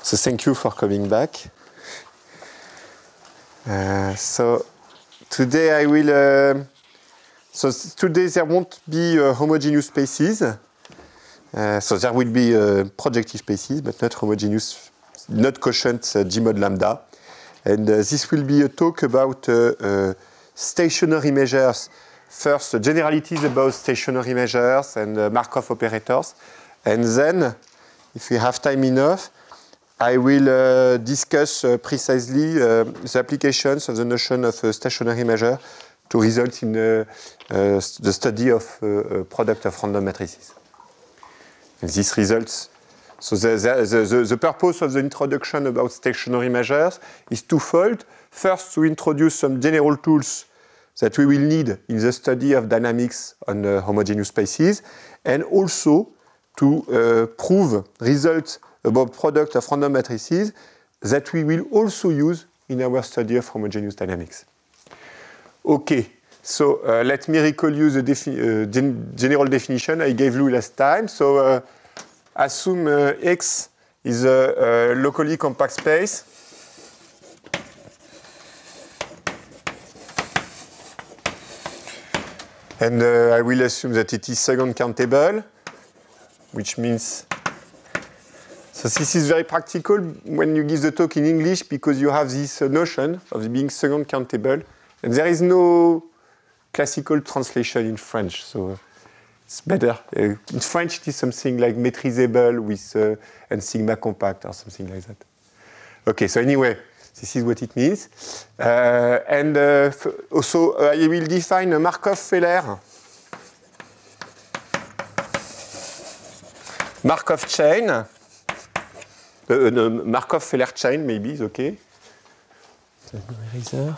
So thank you for coming back. So today I will. Today there won't be homogeneous spaces. So there will be projective spaces, but not homogeneous, not quotient G-mod lambda. And this will be a talk about stationary measures. First, generalities about stationary measures and Markov operators. And then, if we have time enough, I will discuss precisely the applications of the notion of a stationary measure to result in the study of product of random matrices. And these results, so the purpose of the introduction about stationary measures is twofold. First, to introduce some general tools that we will need in the study of dynamics on homogeneous spaces, and also to prove results about product of random matrices that we will also use in our study of homogeneous dynamics. Okay, so let me recall you the general definition I gave you last time. So assume X is a locally compact space. And I will assume that it is second countable, which means, so this is very practical when you give the talk in English because you have this notion of being second countable, and there is no classical translation in French, so it's better. In French, it is something like maîtrisable with and sigma compact or something like that. Okay, so anyway, this is what it means. And also, I will define a Markov-Feller Markov chain. No, Markov-Feller chain, maybe, is okay. Eraser.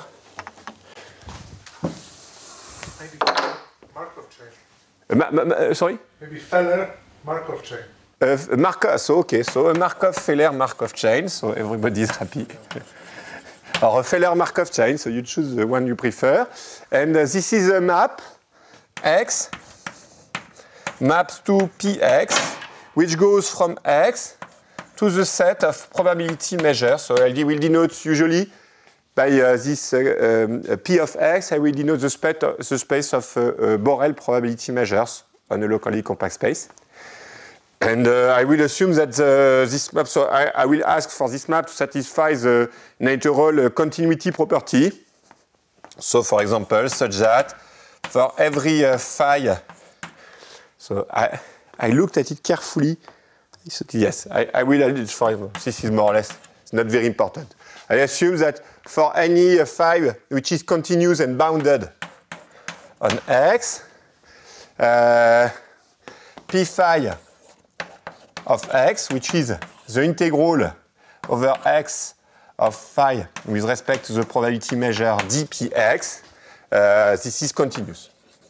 Maybe Markov chain. Sorry? Maybe Feller Markov chain. So okay, so a Markov-Feller Markov chain, so everybody is happy. Or a Feller Markov chain, so you choose the one you prefer. And this is a map, X, maps to Px, which goes from X to the set of probability measures. So I will denote usually by this P of X, I will denote the space of Borel probability measures on a locally compact space. And I will assume that this map, so I will ask for this map to satisfy the natural continuity property. So for example, such that for every phi, so I looked at it carefully. So yes, I will add it for example. This is more or less, it's not very important. I assume that for any phi which is continuous and bounded on X, P phi of X, which is the integral over X of phi with respect to the probability measure dPx, this is continuous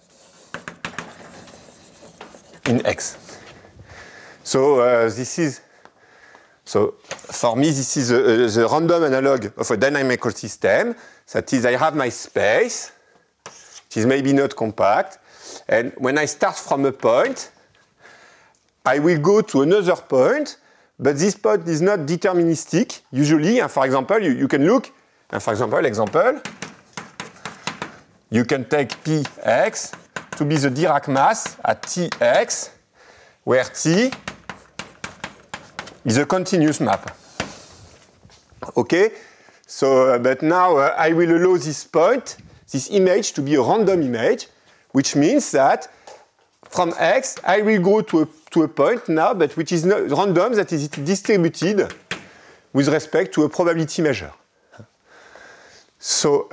in X. So this is, so for me this is the random analog of a dynamical system. That is, I have my space, it is maybe not compact, and when I start from a point, I will go to another point, but this point is not deterministic. Usually, for example, you can look, for example, you can take Px to be the Dirac mass at Tx, where T is a continuous map. Okay? So, but now I will allow this point, this image, to be a random image, which means that from X, I will go to a point now, but which is not random, that is distributed with respect to a probability measure. So,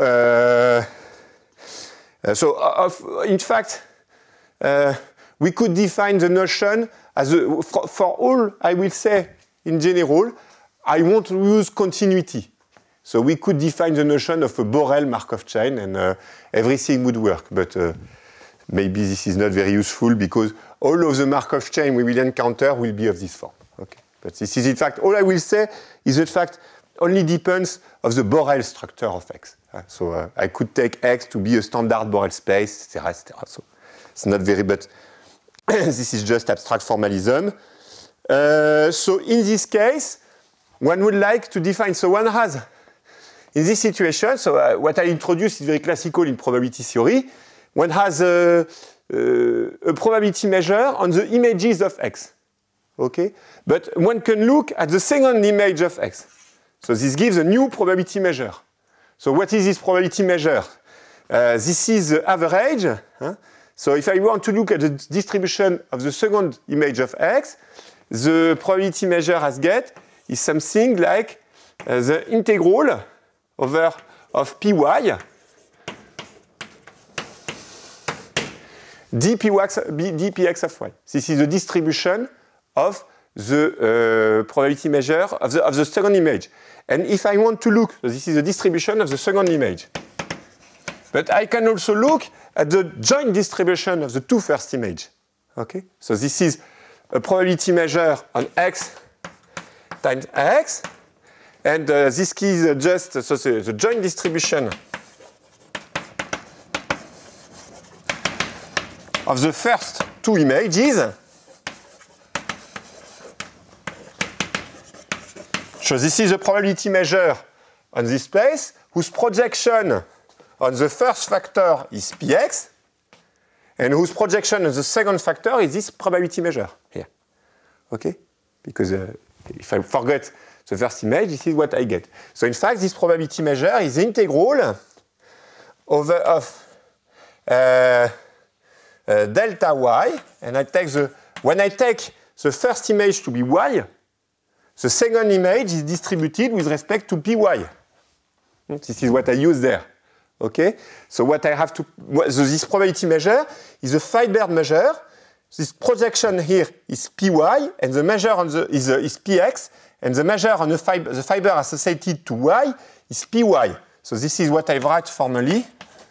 in fact, we could define the notion as for all, I will say, in general, I want to use continuity. So we could define the notion of a Borel Markov chain, and everything would work. But maybe this is not very useful because all of the Markov chain we will encounter will be of this form. Okay. But this is in fact, all I will say is in fact only depends of the Borel structure of X. So I could take X to be a standard Borel space, etc., etc. So it's not very, but this is just abstract formalism. So in this case, one would like to define, so one has, in this situation, so what I introduced is very classical in probability theory, one has a probability measure on the images of X, okay? But one can look at the second image of X. So this gives a new probability measure. So what is this probability measure? This is the average. So if I want to look at the distribution of the second image of X, the probability measure as get is something like the integral over of py dpx of y. This is the distribution of the probability measure of the second image. And if I want to look, so this is the distribution of the second image. But I can also look at the joint distribution of the two first images. Okay? So this is a probability measure on X times X. And this is just so the joint distribution of the first two images. So this is a probability measure on this place whose projection on the first factor is px, and whose projection on the second factor is this probability measure here. Okay? Because if I forget the first image, this is what I get. So in fact, this probability measure is the integral over of delta y, and I take when I take the first image to be y, the second image is distributed with respect to py. This is what I use there. Okay? So what I have to, so this probability measure is a fibered measure. This projection here is py, and the measure on the is px, and the measure on the fiber associated to y is py. So this is what I write formally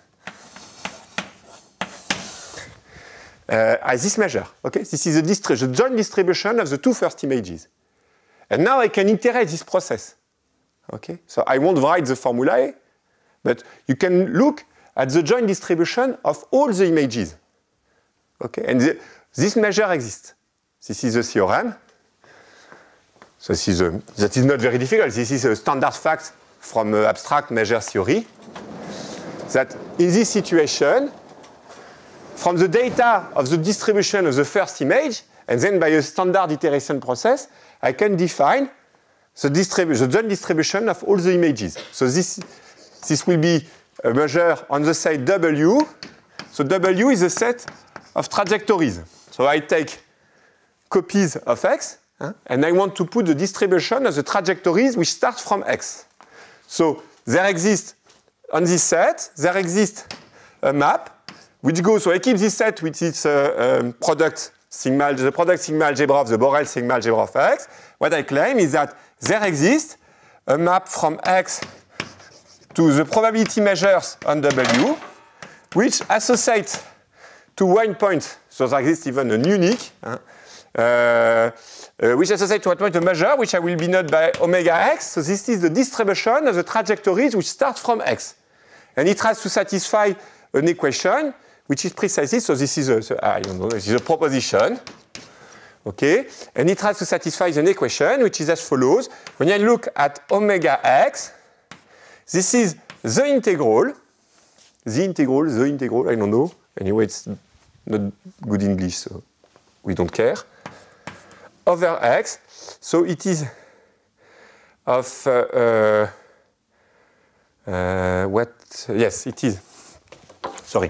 as this measure. Okay? This is the joint distribution of the two first images. And now I can iterate this process. Okay? So I won't write the formulae, but you can look at the joint distribution of all the images. Okay? And this measure exists. This is the theorem. So that is not very difficult. This is a standard fact from abstract measure theory. That in this situation, from the data of the distribution of the first image, and then by a standard iteration process, I can define the joint distribution of all the images. So this will be a measure on the side W. So W is a set of trajectories. So I take copies of X, and I want to put the distribution of the trajectories which start from X. So there exists, on this set, there exists a map which goes, so I keep this set with its product sigma, the product sigma algebra of the Borel sigma algebra of X. What I claim is that there exists a map from X to the probability measures on W, which associate to one point, so there exists even an unique, which associate to one point a measure, which I will be known by omega x. So this is the distribution of the trajectories which start from X. And it tries to satisfy an equation, which is precisely, so this is this is a proposition. Okay? And it tries to satisfy an equation, which is as follows. When I look at omega x, this is the integral, I don't know. Anyway, it's not good English, so we don't care. Over x, so it is of what? Yes, it is. Sorry.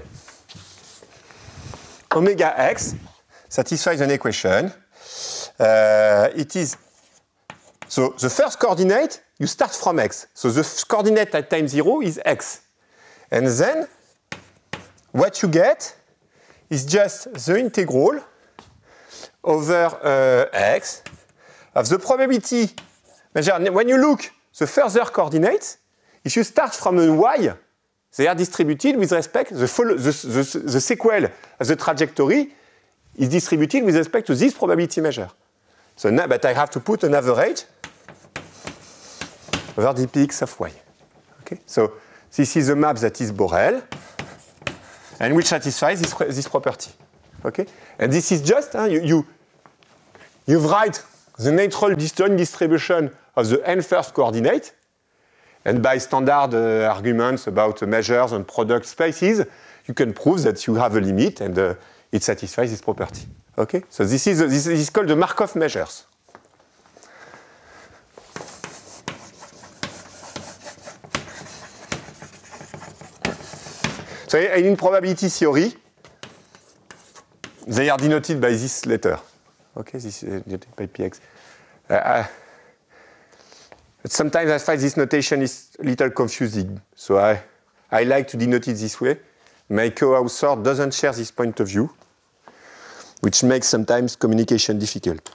Omega x satisfies an equation. It is so the first coordinate you start from x. So the coordinate at time 0 is x, and then what you get is just the integral over x of the probability measure. When you look the further coordinates, if you start from a y, they are distributed with respect, the sequel of the trajectory is distributed with respect to this probability measure. So now, but I have to put an average over dpx of y. Okay? So this is a map that is Borel, and which satisfies this property. Okay? And this is just, you write the natural joint distribution of the n-first coordinate, and by standard arguments about measures and product spaces, you can prove that you have a limit and it satisfies this property. Okay? So this is called the Markov measures. So in probability theory, they are denoted by this letter. Okay, this is denoted by px. Sometimes I find this notation is a little confusing, so I like to denote it this way. My co-author doesn't share this point of view, which makes sometimes communication difficult.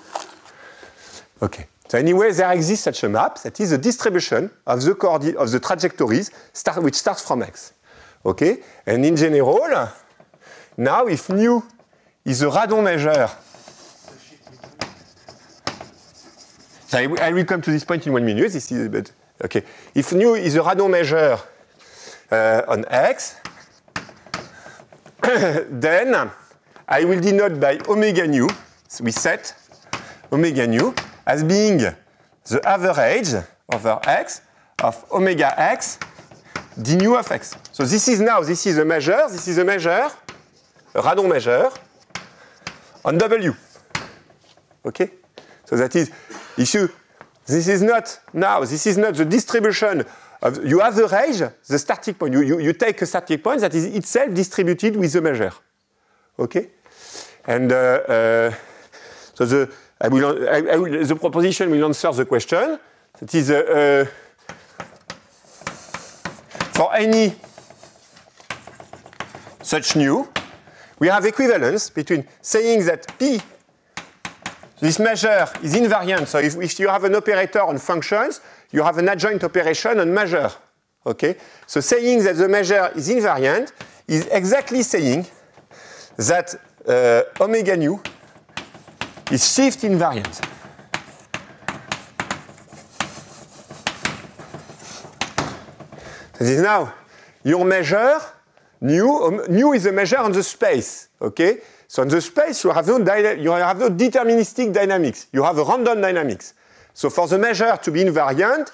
Okay. So anyway, there exists such a map that is a distribution of the trajectories which starts from x. Okay? And in general, now if nu is a radon measure, so I will come to this point in 1 minute. This is, but, okay. If nu is a radon measure on x, then I will denote by omega nu, so we set omega nu as being the average over x of omega x d nu of x. So this is a measure, a radon measure on W. Okay? So that is, this is not the distribution of, you average the starting point. You take a starting point that is itself distributed with the measure. Okay? And so the proposition will answer the question. That is, for any such nu, we have equivalence between saying that P, this measure, is invariant. So if you have an operator on functions, you have an adjoint operation on measure. Okay? So saying that the measure is invariant is exactly saying that omega nu is shift invariant. This is now your measure, nu is a measure on the space. Okay? So on the space, you have no deterministic dynamics. You have a random dynamics. So for the measure to be invariant,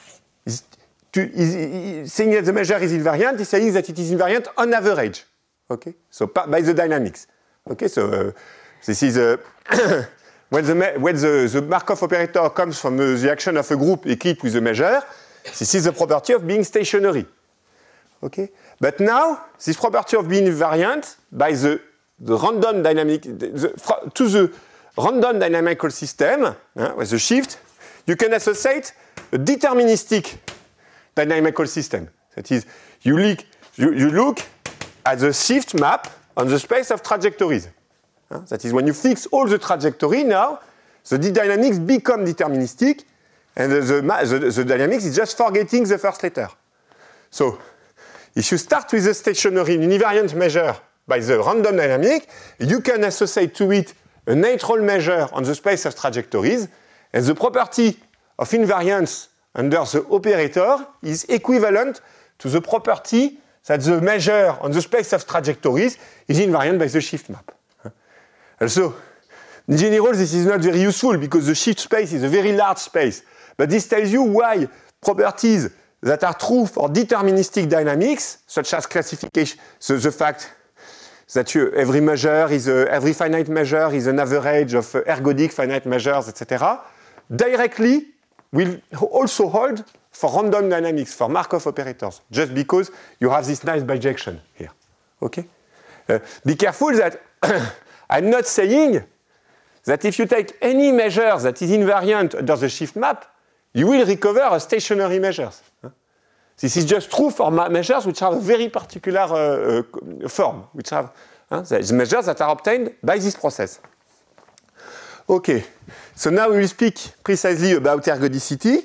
saying that the measure is invariant is saying that it is invariant on average. Okay? So by the dynamics. Okay? So this is when the Markov operator comes from the action of a group equipped with a measure, this is the property of being stationary. Okay? But now, this property of being invariant by the random dynamic, to the random dynamical system, with the shift, you can associate a deterministic dynamical system. That is, you look at the shift map on the space of trajectories. That is, when you fix all the trajectory now, the dynamics become deterministic, and the dynamics is just forgetting the first letter. So, if you start with a stationary univariant measure by the random dynamic, you can associate to it a natural measure on the space of trajectories, and the property of invariance under the operator is equivalent to the property that the measure on the space of trajectories is invariant by the shift map. Also, in general, this is not very useful because the shift space is a very large space. But this tells you why properties that are true for deterministic dynamics, such as classification, so the fact that every finite measure is an average of ergodic finite measures, etc., directly will also hold for random dynamics, for Markov operators, just because you have this nice bijection here. Okay? Be careful that I'm not saying that if you take any measure that is invariant under the shift map, you will recover a stationary measures. This is just true for measures which have a very particular form, which have the measures that are obtained by this process. Okay, so now we will speak precisely about ergodicity.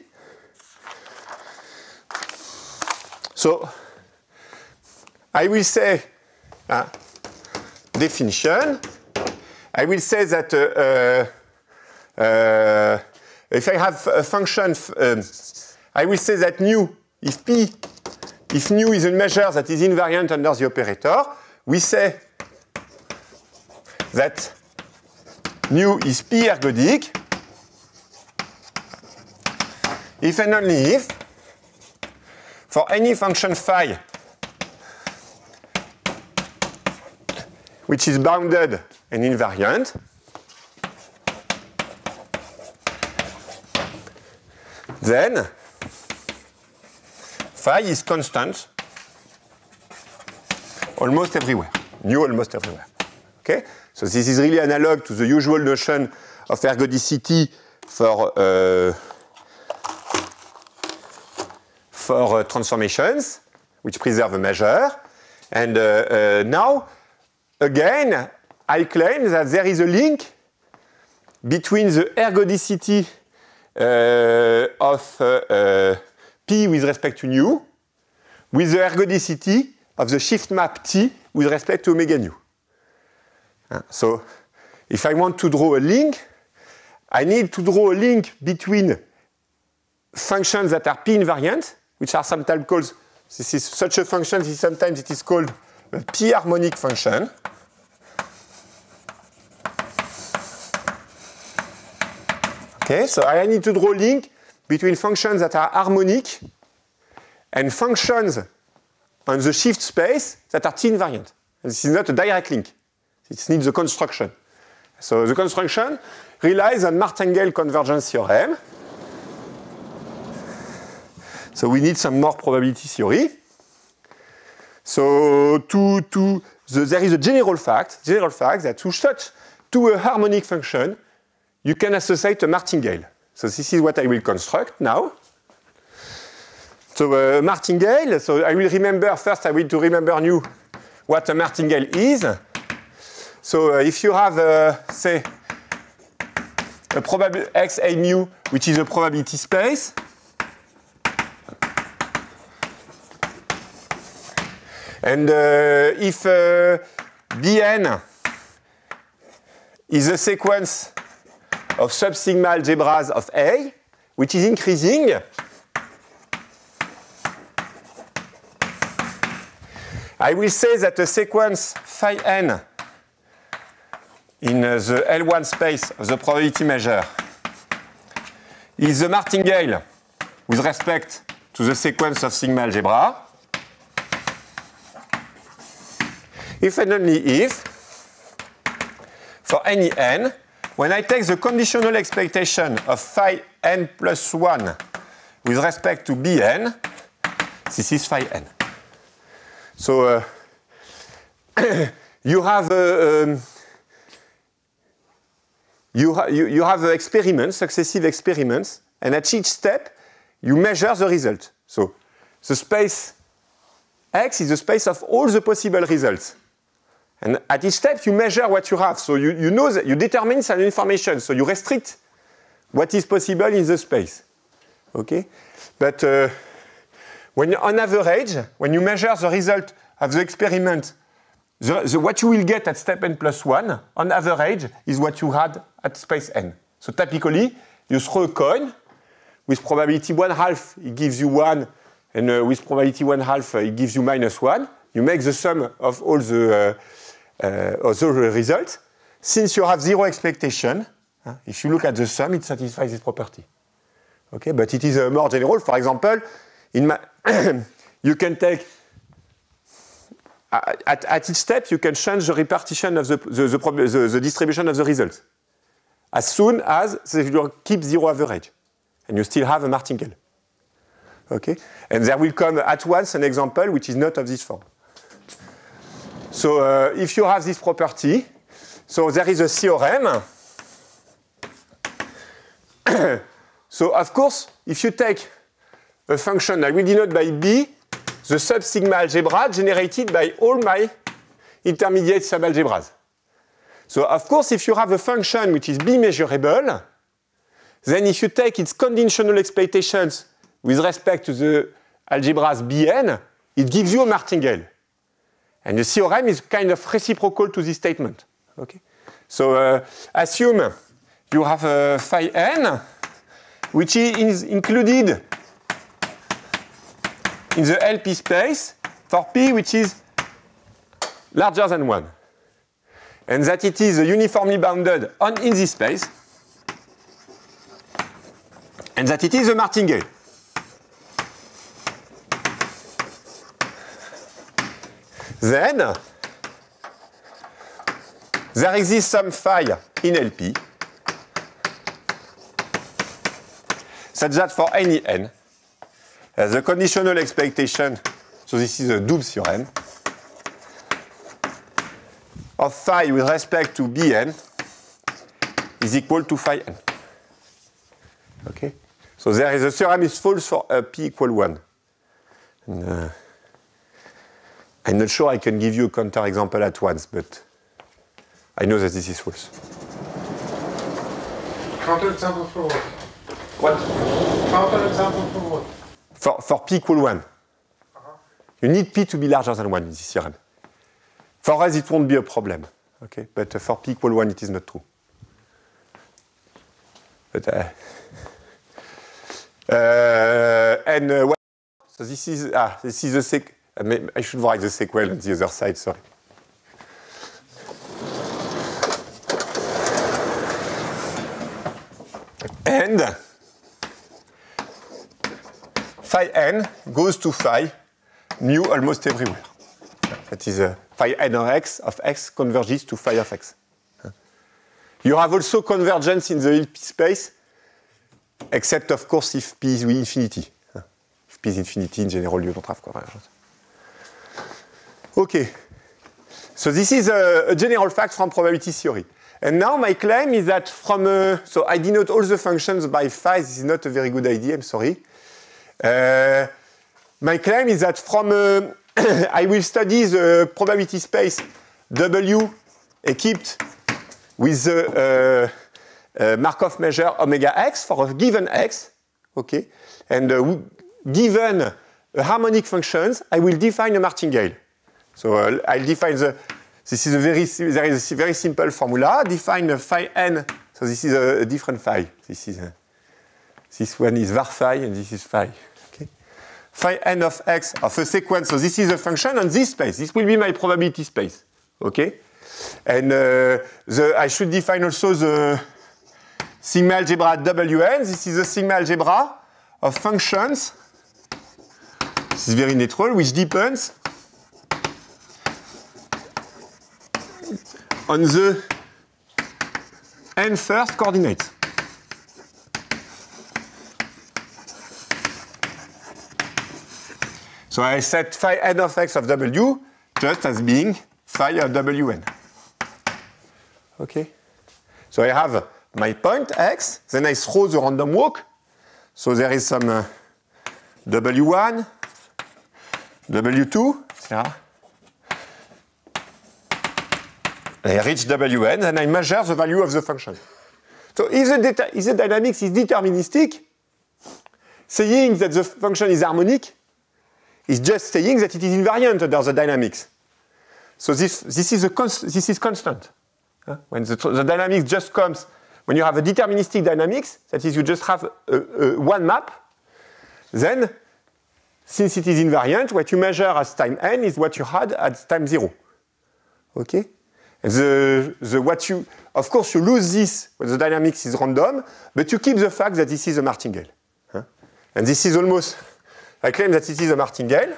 So, I will say definition. I will say that if I have a function, I will say that nu, if nu is a measure that is invariant under the operator, we say that nu is P ergodic if and only if, for any function phi which is bounded and invariant, then phi is constant almost everywhere, nu almost everywhere. Okay? So this is really analog to the usual notion of ergodicity for transformations, which preserve a measure. And now, again, I claim that there is a link between the ergodicity of P with respect to nu with the ergodicity of the shift map T with respect to omega nu. So if I want to draw a link, I need to draw a link between functions that are P invariant, which are sometimes called, this is such a function, sometimes it is called a P harmonic function. Okay, so I need to draw a link between functions that are harmonic and functions on the shift space that are T invariant. And this is not a direct link. It needs a construction. So the construction relies on Martingale convergence theorem. So we need some more probability theory. So there is a general fact that to a harmonic function, you can associate a martingale. So this is what I will construct now. So martingale, so I will remember, first I will to remember you what a martingale is. So if you have, say, a probability x a mu, which is a probability space, and if Bn is a sequence of sub-sigma algebras of A, which is increasing, I will say that a sequence phi n in the L1 space of the probability measure is the martingale with respect to the sequence of sigma algebra, if and only if, for any n, when I take the conditional expectation of phi n plus 1 with respect to Bn, this is phi n. So you have you have experiments, successive experiments, and at each step you measure the result. So the space X is the space of all the possible results. And at each step, you measure what you have. So you know that you determine some information. So you restrict what is possible in the space. Okay? But when on average, when you measure the result of the experiment, what you will get at step n plus 1, on average, is what you had at space n. So typically, you throw a coin. With probability 1/2, it gives you 1. And with probability 1/2, it gives you -1. You make the sum of all the results. Since you have zero expectation, if you look at the sum, it satisfies this property. Okay, but it is more general. For example, you can take at each step you can change the repartition of the distribution of the results as soon as you keep zero average, and you still have a martingale. Okay, and there will come at once an example which is not of this form. So if you have this property, so there is a theorem. So of course, if you take a function I will denote by B, the sub-sigma algebra generated by all my intermediate subalgebras. So of course, if you have a function which is B measurable, then if you take its conditional expectations with respect to the algebras Bn, it gives you a martingale. And the theorem is kind of reciprocal to this statement. Okay? So assume you have a phi n, which is included in the LP space for P which is larger than 1. And that it is uniformly bounded in this space. And that it is a martingale. Then there exists some phi in LP such that for any n, the conditional expectation, so this is a Doob's theorem, of phi with respect to Bn is equal to phi n. Okay? So there is a theorem is false for p equal 1. And, I'm not sure I can give you a counterexample at once, but I know that this is false. Counterexample for what? What? Counterexample for what? For p equal 1. You need p to be larger than 1 in this theorem. For us, it won't be a problem. Okay? But for p equal 1, it is not true. But, what? So this is the I should write the sequel on the other side, sorry. And phi n goes to phi mu almost everywhere. That is phi n of x converges to phi of x. You have also convergence in the LP space, except of course if p is infinity. If p is infinity, in general, you don't have convergence. Okay. So this is a general fact from probability theory. And now my claim is that from, so I denote all the functions by phi. This is not a very good idea, I'm sorry. My claim is that from, I will study the probability space W equipped with the Markov measure omega x for a given x, okay? And given harmonic functions, I will define a martingale. So I'll define this is there is a very simple formula. Define phi n. So this is a different phi. This one is var phi and this is phi. Okay. Phi n of x of a sequence. So this is a function on this space. This will be my probability space. Okay. And I should define also the sigma algebra Wn. This is a sigma algebra of functions. This is very natural, which depends on the n first coordinates. So I set phi n of x of W just as being phi of Wn. Okay? So I have my point x, then I throw the random walk. So there is some W1, W2, etc. I reach Wn, and I measure the value of the function. So if the dynamics is deterministic, saying that the function is harmonic is just saying that it is invariant under the dynamics. So this is constant. When the dynamics just comes, when you have a deterministic dynamics, that is you just have one map, then since it is invariant, what you measure as time n is what you had at time 0. Okay? Of course, you lose this when the dynamics is random, but you keep the fact that this is a martingale. And this is almost, I claim that it is a martingale.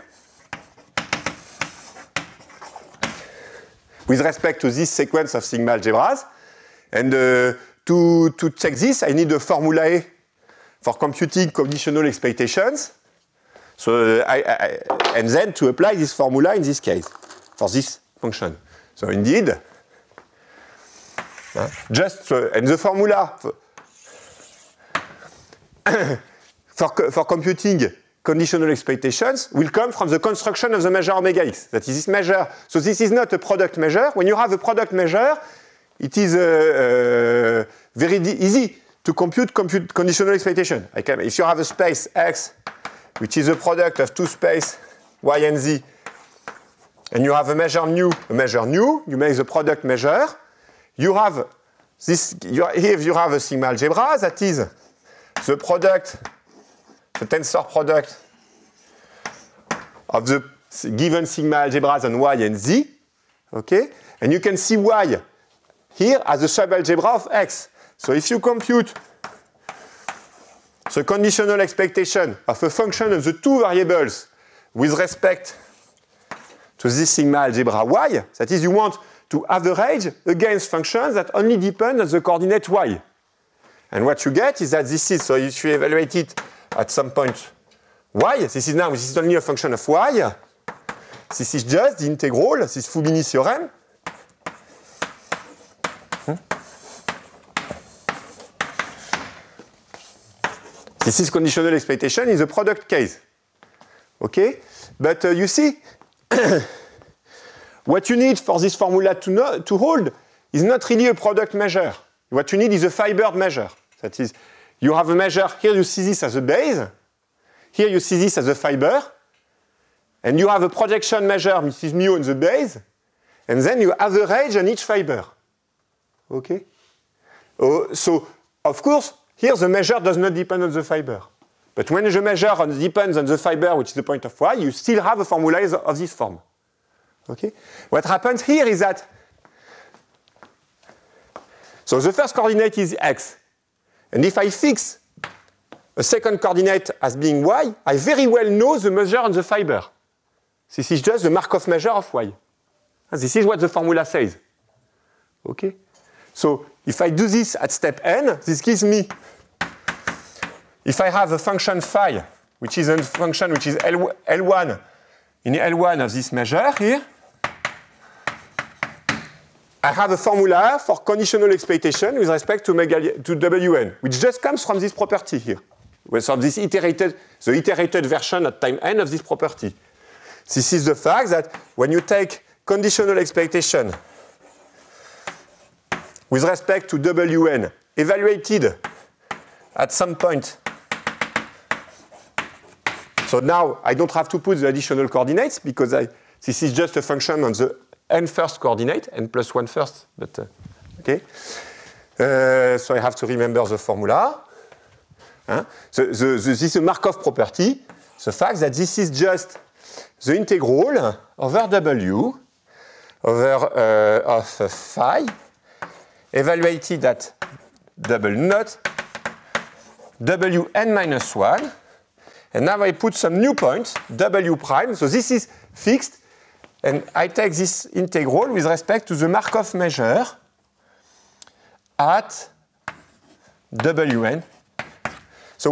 With respect to this sequence of sigma algebras. And to check this, I need a formulae for computing conditional expectations. So and then to apply this formula in this case, for this function. So indeed, and the formula for computing conditional expectations will come from the construction of the measure omega x. That is this measure. So this is not a product measure. When you have a product measure, it is very easy to compute conditional expectation. If you have a space x, which is a product of two space y and z, and you have a measure nu, you make the product measure. You have this, here you have a sigma algebra, that is the product, the tensor product of the given sigma algebras on y and z, okay? And you can see y here as a subalgebra of x. So if you compute the conditional expectation of a function of the two variables with respect to this sigma algebra y. That is, you want to average against functions that only depend on the coordinate y. And what you get is that this is, so if you evaluate it at some point y, this is only a function of y. This is just the integral, this is Fubini theorem. This is conditional expectation in the product case. Okay? But you see, what you need for this formula to hold is not really a product measure. What you need is a fibered measure. That is, you have a measure, here you see this as a base, here you see this as a fiber, and you have a projection measure, which is mu on the base, and then you average on each fiber. Okay? So, of course, here the measure does not depend on the fiber. But when the measure depends on the fiber, which is the point of y, you still have a formula of this form. Okay? What happens here is that, so the first coordinate is x. And if I fix a second coordinate as being y, I very well know the measure on the fiber. This is just the Markov measure of y. And this is what the formula says. Okay? So if I do this at step n, this gives me, if I have a function phi, which is a function which is L1 in L1 of this measure here, I have a formula for conditional expectation with respect to Wn, which just comes from this property here. So this the iterated version at time n of this property. This is the fact that when you take conditional expectation with respect to Wn evaluated at some point, so now I don't have to put the additional coordinates because this is just a function on the n first coordinate, n plus 1 first, but okay. So I have to remember the formula. This is a Markov property, the fact that this is just the integral over W over of phi evaluated at double naught Wn minus 1. And now I put some new point, W prime. So this is fixed. And I take this integral with respect to the Markov measure at Wn. So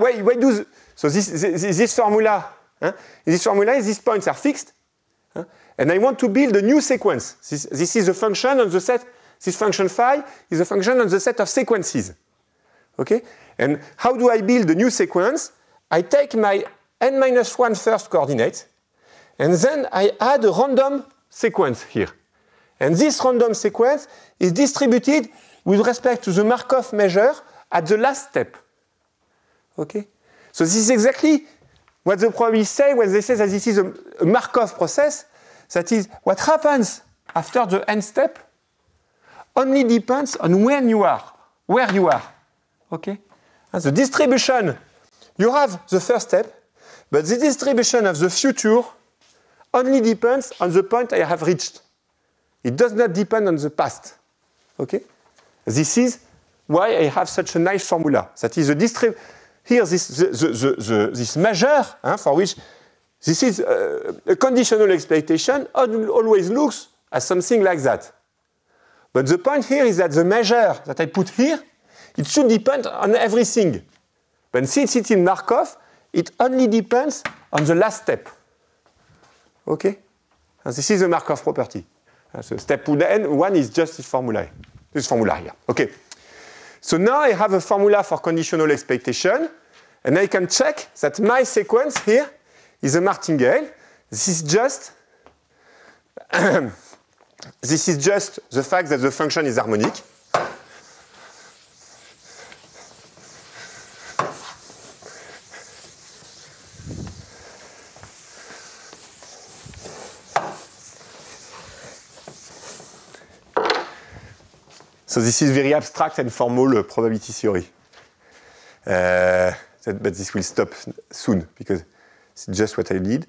this formula, this formula is these points are fixed, and I want to build a new sequence. This is a function on the set. This function phi is a function on the set of sequences. Okay, and how do I build a new sequence? I take my n-1 first coordinate, and then I add a random sequence here. And this random sequence is distributed with respect to the Markov measure at the last step. Okay? So this is exactly what the probabilists say when they say that this is a Markov process. That is, what happens after the n step only depends on where you are. Okay? And the distribution, you have the first step, but the distribution of the future only depends on the point I have reached. It does not depend on the past. Okay? This is why I have such a nice formula. That is here this measure for which this is a conditional expectation always looks as something like that. But the point here is that the measure that I put here, it should depend on everything. But since it's in Markov, it only depends on the last step. Okay? And this is the Markov property. So step n1 is just this formula here. Okay. So now I have a formula for conditional expectation, and I can check that my sequence here is a martingale. This is just the fact that the function is harmonic. So this is very abstract and formal probability theory. But this will stop soon because it's just what I need.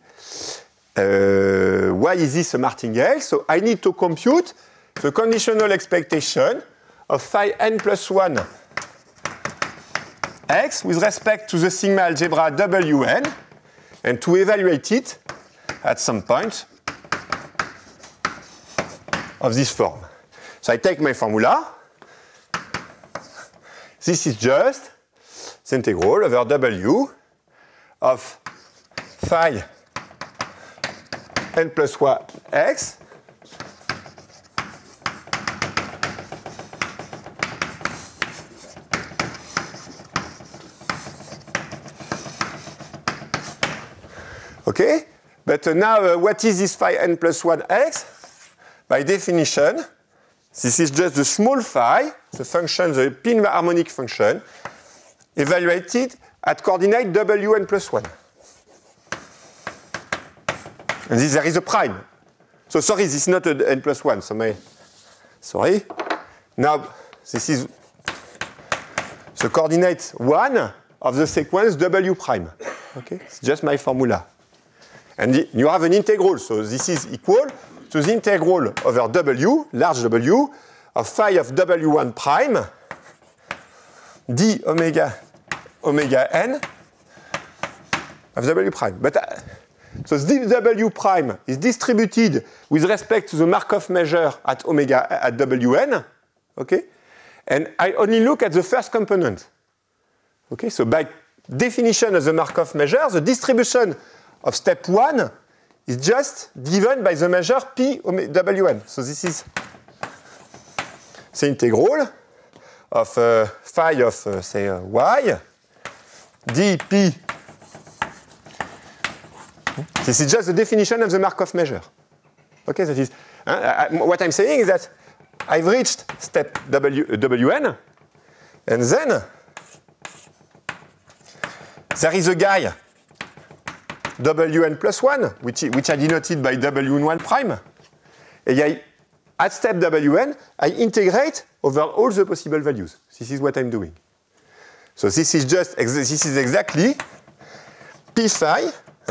Why is this a martingale? So I need to compute the conditional expectation of phi n plus 1 x with respect to the sigma algebra Wn and to evaluate it at some point of this form. So I take my formula. This is just the integral over W of phi n plus 1 x okay? But now what is this phi n plus 1 x? By definition, this is just the small phi, the function, the p-harmonic function, evaluated at coordinate Wn plus 1. And this, there is a prime. So sorry, this is not a n plus 1. So sorry. Now, this is the coordinate 1 of the sequence W prime. Okay? It's just my formula. And you have an integral. So this is equal to the integral over W, large W, of phi of W1 prime d omega n of W prime. But so this W prime is distributed with respect to the Markov measure at Wn, okay? And I only look at the first component. Okay, so by definition of the Markov measure, the distribution of step 1 is just given by the measure P Wn. So this is the integral of phi of, say, y dp. This is just the definition of the Markov measure. Okay, that is, what I'm saying is that I've reached step Wn, and then there is a guy Wn plus 1, which I denoted by W1 prime. And at step Wn, I integrate over all the possible values. This is what I'm doing. So this is just, this is exactly p phi.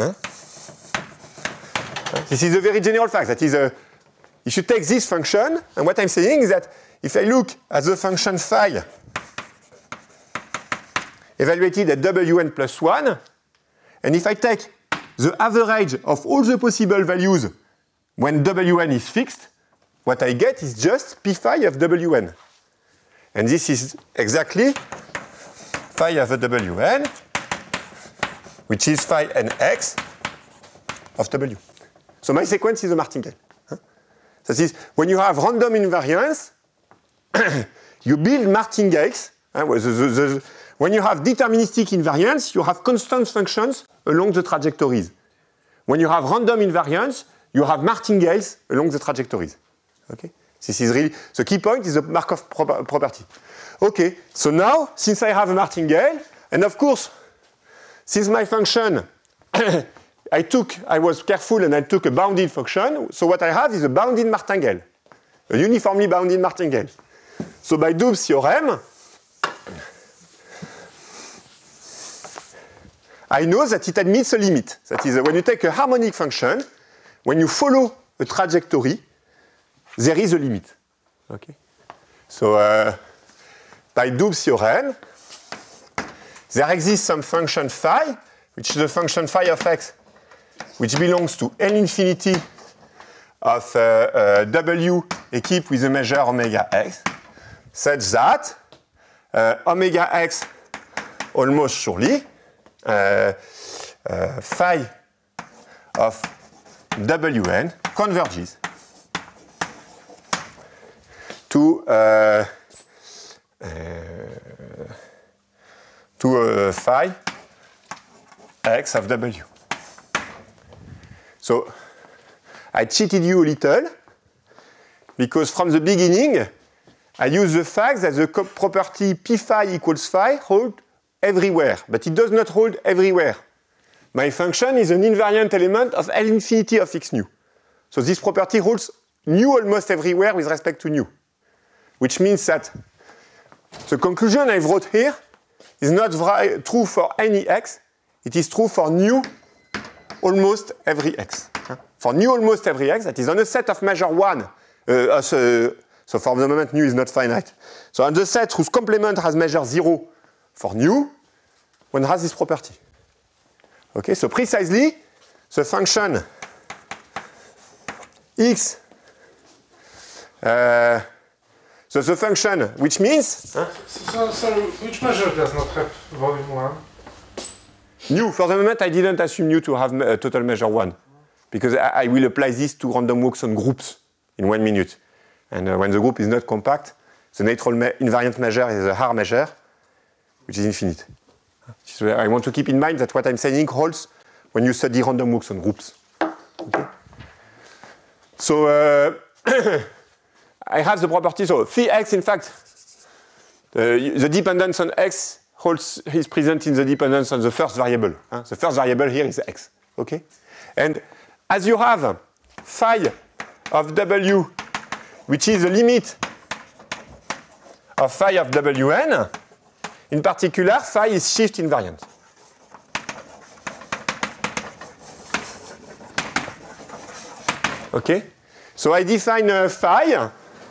This is a very general fact. That is, you should take this function, and what I'm saying is that if I look at the function phi evaluated at Wn plus 1, and if I take the average of all the possible values when Wn is fixed, what I get is just p phi of Wn. And this is exactly phi of Wn, which is phi nx of W. So my sequence is a martingale. That is, when you have random invariance, you build martingales. When you have deterministic invariance, you have constant functions along the trajectories. When you have random invariance, you have martingales along the trajectories. Okay? This is really, the key point is the Markov property. Okay, so now, since I have a martingale, and of course, since my function, I was careful and I took a bounded function, so what I have is a bounded martingale, a uniformly bounded martingale. So by Doob's theorem, I know that it admits a limit. That is, when you take a harmonic function, when you follow a trajectory, there is a limit. Okay? So by Doob's theorem, there exists some function phi, which is the function phi of x, which belongs to L infinity of W equipped with a measure omega x, such that omega x almost surely phi of Wn converges to phi x of W. So I cheated you a little because from the beginning I use the fact that the property p phi equals phi holds everywhere, but it does not hold everywhere. My function is an invariant element of L infinity of x nu. So this property holds nu almost everywhere with respect to nu, which means that the conclusion I wrote here is not true for any x, it is true for nu almost every x. For nu almost every x, that is on a set of measure 1, so for the moment nu is not finite. So on the set whose complement has measure 0 for nu, one has this property. Okay, so precisely the function x So the function, which means So which measure does not have volume 1? new. For the moment, I didn't assume new to have total measure 1. Because I will apply this to random walks on groups in 1 minute. And when the group is not compact, the natural invariant measure is a R measure, which is infinite. So I want to keep in mind that what I'm saying holds when you study random walks on groups. Okay? So I have the property, so phi x, in fact, the dependence on x is present in the dependence on the first variable. The first variable here is x. Okay? And as you have phi of w, which is the limit of phi of wn, in particular, phi is shift invariant. Okay? So I define phi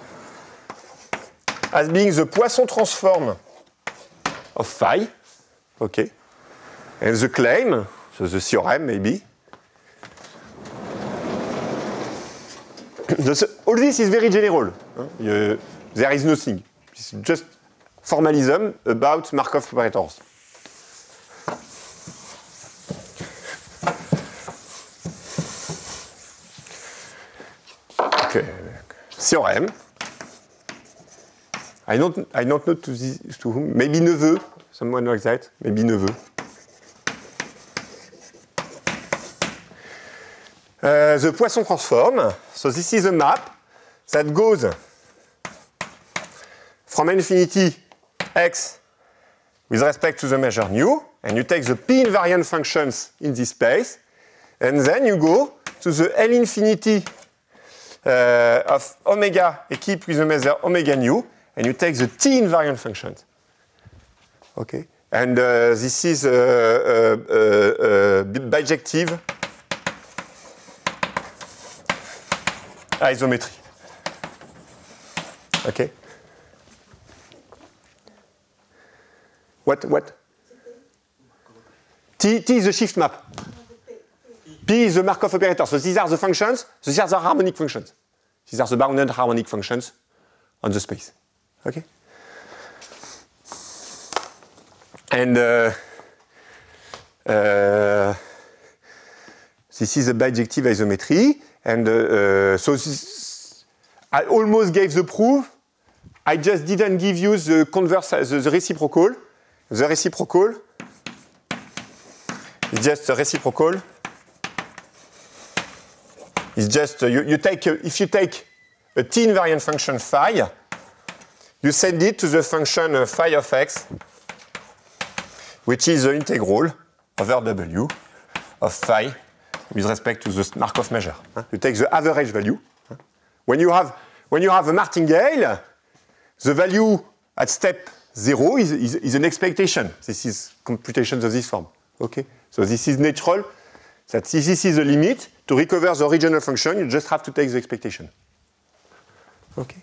as being the Poisson transform of phi. Okay? And the claim, so the theorem maybe. All this is very general. There is nothing. It's just formalism about Markov operators. Okay. Theorem. I don't know to whom. Maybe Neveu, someone like that. Maybe Neveu. The Poisson transform. So this is a map that goes from infinity x with respect to the measure nu, and you take the p-invariant functions in this space, and then you go to the L infinity of omega equipped with the measure omega nu, and you take the t-invariant functions. Okay? And this is bijective isometry. Okay? What? T is the shift map. P is the Markov operator. So these are the functions. These are the harmonic functions. These are the bounded harmonic functions on the space. Okay? And this is a bijective isometry. And so this, I almost gave the proof. I just didn't give you the converse, the reciprocal. The reciprocal is just a reciprocal. It's just you take if you take a t-invariant function phi, you send it to the function phi of x, which is the integral over w of phi with respect to the Markov measure. You take the average value. When you have a martingale, the value at step 0 is an expectation. This is computations of this form. Okay? So this is natural. That this is the limit. To recover the original function, you just have to take the expectation. Okay?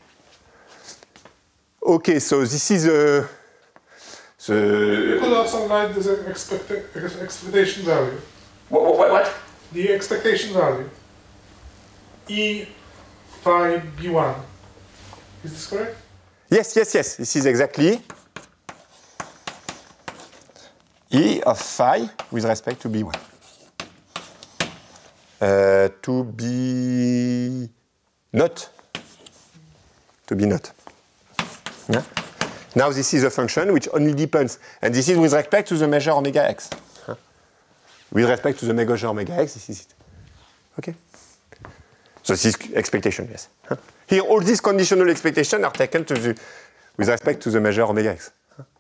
Okay, so this is You could also write the expectation value. What? The expectation value. E phi B1. Is this correct? Yes. This is exactly E of phi with respect to B1. To be not. Yeah? Now this is a function which only depends, and this is with respect to the measure omega x. With respect to the measure omega x, this is it. Okay? So this is expectation, yes. Here, all these conditional expectations are taken with respect to the measure omega x.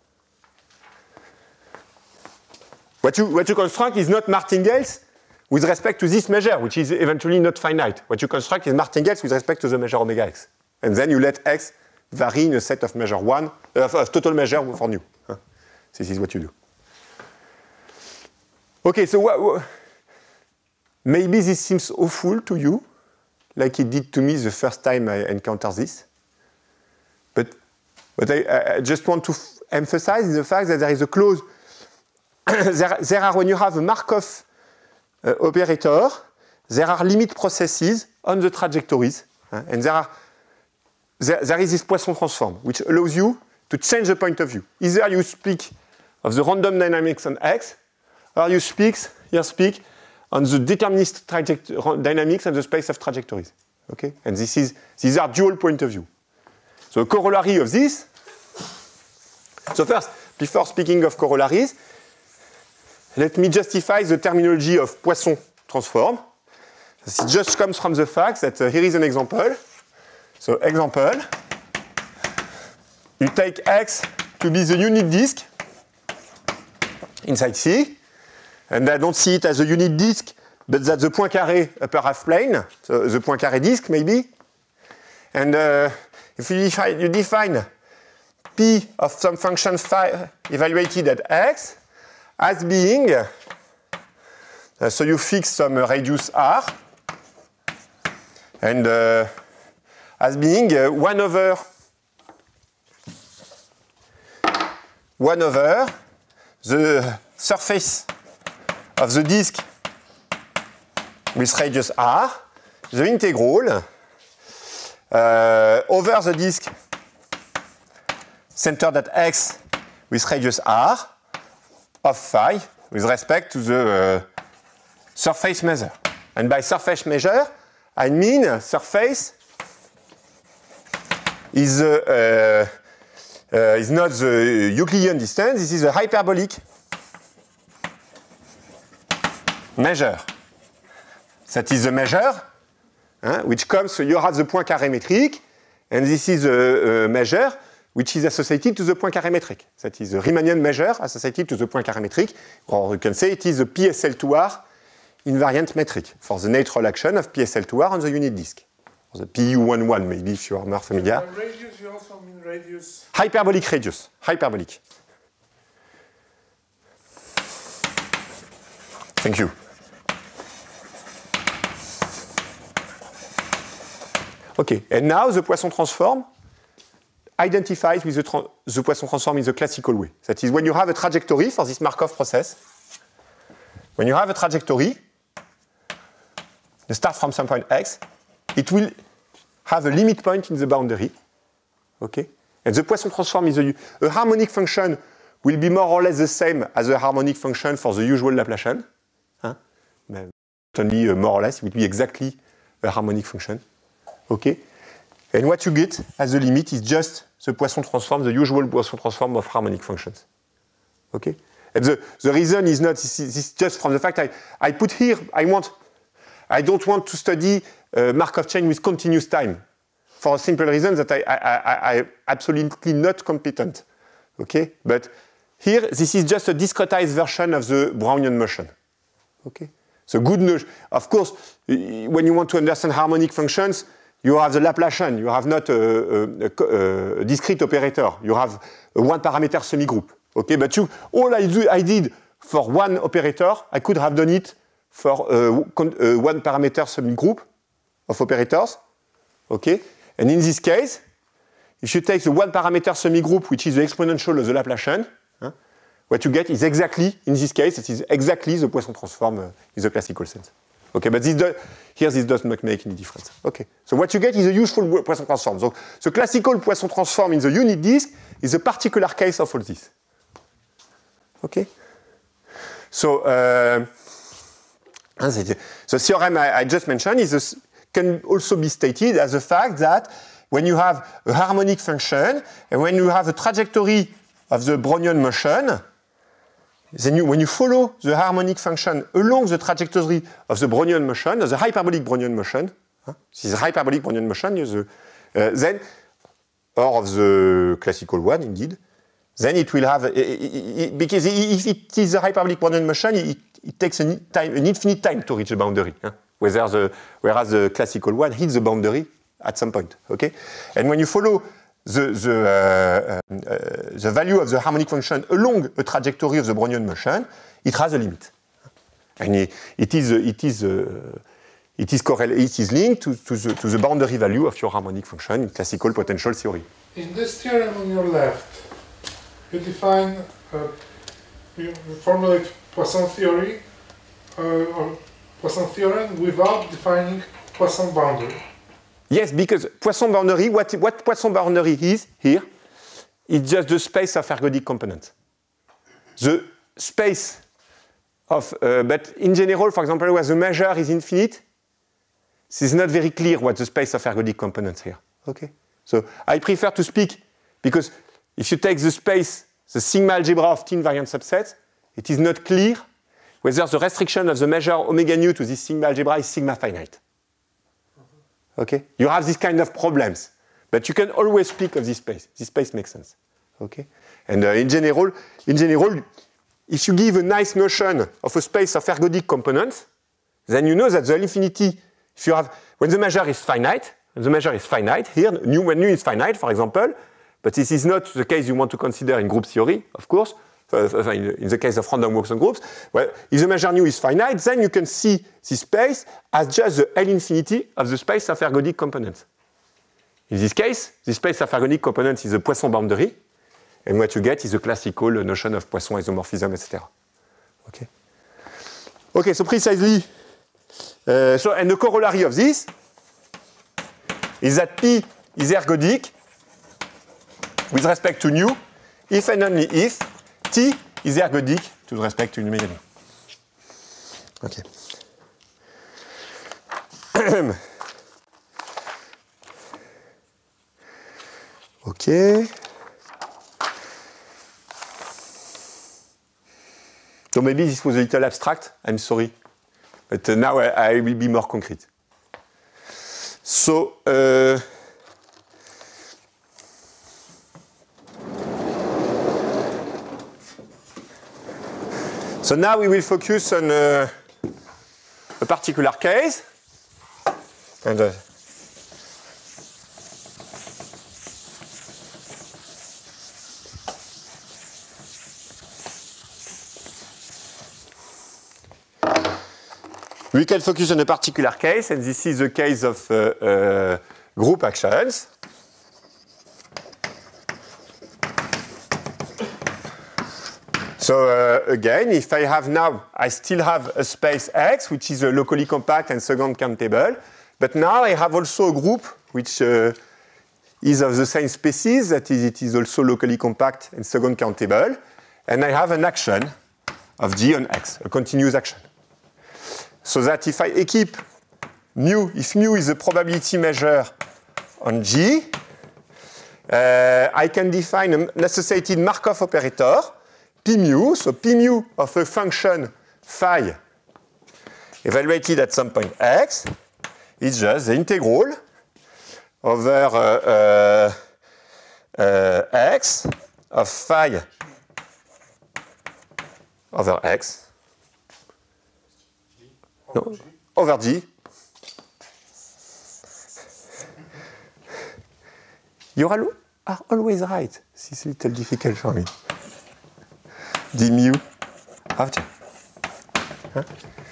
What you construct is not martingales with respect to this measure, which is eventually not finite. What you construct is martingales with respect to the measure omega x. And then you let x vary in a set of measure 1, of total measure for nu. This is what you do. Okay, so maybe this seems awful to you, like it did to me the first time I encountered this. But I just want to emphasize the fact that there is a clause. There are, when you have a Markov operator, there are limit processes on the trajectories. And there are there is this Poisson transform, which allows you to change the point of view. Either you speak of the random dynamics on X, or you speak on the deterministic dynamics and the space of trajectories. Okay? And these are dual point of view. So a corollary of this. So first, before speaking of corollaries, let me justify the terminology of Poisson transform. This just comes from the fact that here is an example. So example, you take X to be the unit disk inside C, and I don't see it as a unit disk, but that's the point carré upper half plane, so the point carré disk maybe. And if you define P of some function phi evaluated at X as being, so you fix some radius R, and as being 1 over the surface of the disk with radius R, the integral over the disk centered at X with radius R of phi with respect to the surface measure. And by surface measure, I mean surface is not the Euclidean distance, this is a hyperbolic measure. That is the measure, which comes, so you have the point carré metric, and this is a measure which is associated to the point carré metric. That is the Riemannian measure associated to the point carré metric, or you can say it is the PSL2R invariant metric for the natural action of PSL2R on the unit disk. Or the PU11, maybe, if you are more familiar. Radius, you also mean radius? Hyperbolic radius. Hyperbolic. Thank you. Okay, and now the Poisson transform identifies with the Poisson transform in the classical way. That is, when you have a trajectory for this Markov process, when you have a trajectory, you start from some point X, it will have a limit point in the boundary. Okay? And the Poisson transform is a harmonic function will be more or less the same as a harmonic function for the usual Laplacian. Not only more or less, it will be exactly a harmonic function. Okay? And what you get as the limit is just the Poisson transform, the usual Poisson transform of harmonic functions. Okay? And the reason is not, this is just from the fact I put here, I don't want to study Markov chain with continuous time for a simple reason that I absolutely not competent. Okay? But here, this is just a discretized version of the Brownian motion. Okay? So good news. Of course, when you want to understand harmonic functions, you have the Laplacian. You have not a discrete operator. You have a one-parameter semigroup. Okay, but all I did for one operator, I could have done it for one-parameter semigroup of operators. Okay, and in this case, if you take the one-parameter semigroup, which is the exponential of the Laplacian, what you get is exactly, in this case, it is exactly the Poisson transform in the classical sense. Okay, but this does not make any difference. Okay, so what you get is a useful Poisson transform. So the classical Poisson transform in the unit disk is a particular case of all this. Okay, so the theorem I just mentioned can also be stated as the fact that when you have a harmonic function and when you have a trajectory of the Brownian motion, then when you follow the harmonic function along the trajectory of the Brownian motion, the hyperbolic Brownian motion, this is hyperbolic Brownian motion, then, or of the classical one indeed, then it will have, because if it is a hyperbolic Brownian motion, it takes an infinite time to reach the boundary, whereas the classical one hits the boundary at some point. Okay, and when you follow the value of the harmonic function along a trajectory of the Brownian motion, it has a limit, and it is linked to the boundary value of your harmonic function in classical potential theory. In this theorem on your left, you define, you formulate Poisson theory or Poisson theorem without defining Poisson boundary. Yes, because Poisson boundary, what Poisson boundary is here, is just the space of ergodic components. The space of, but in general, for example, where the measure is infinite, it's not very clear what the space of ergodic components here. Okay? So I prefer to speak, because if you take the space, the sigma algebra of t invariant subsets, it is not clear whether the restriction of the measure omega nu to this sigma algebra is sigma finite. Okay? You have this kind of problems, but you can always speak of this space. This space makes sense. Okay? And in general, if you give a nice notion of a space of ergodic components, then you know that the L infinity, if you have, when the measure is finite, here, when nu is finite, for example, but this is not the case you want to consider in group theory, of course, in the case of random walks on groups. Well, if the measure nu is finite, then you can see this space as just the L infinity of the space of ergodic components. In this case, the space of ergodic components is a Poisson boundary, and what you get is a classical notion of Poisson isomorphism, etc. Okay. Okay, so precisely, and the corollary of this is that P is ergodic with respect to nu, if and only if T is ergodic with respect to omega nu. Okay. Okay. So maybe this was a little abstract, I'm sorry. But now I will be more concrete. So, so now we will focus on a particular case. And we can focus on a particular case, and this is the case of group actions. So again, if I have now, I still have a space X, which is locally compact and second countable, but now I have also a group which is of the same species, that is, it is also locally compact and second countable, and I have an action of G on X, a continuous action. So that if I equip mu, if mu is a probability measure on G, I can define an associated Markov operator, P mu, so P mu of a function phi evaluated at some point X is just the integral over X of phi over X. No, over G. You are always right. This is a little difficult for me. D mu of G. Huh?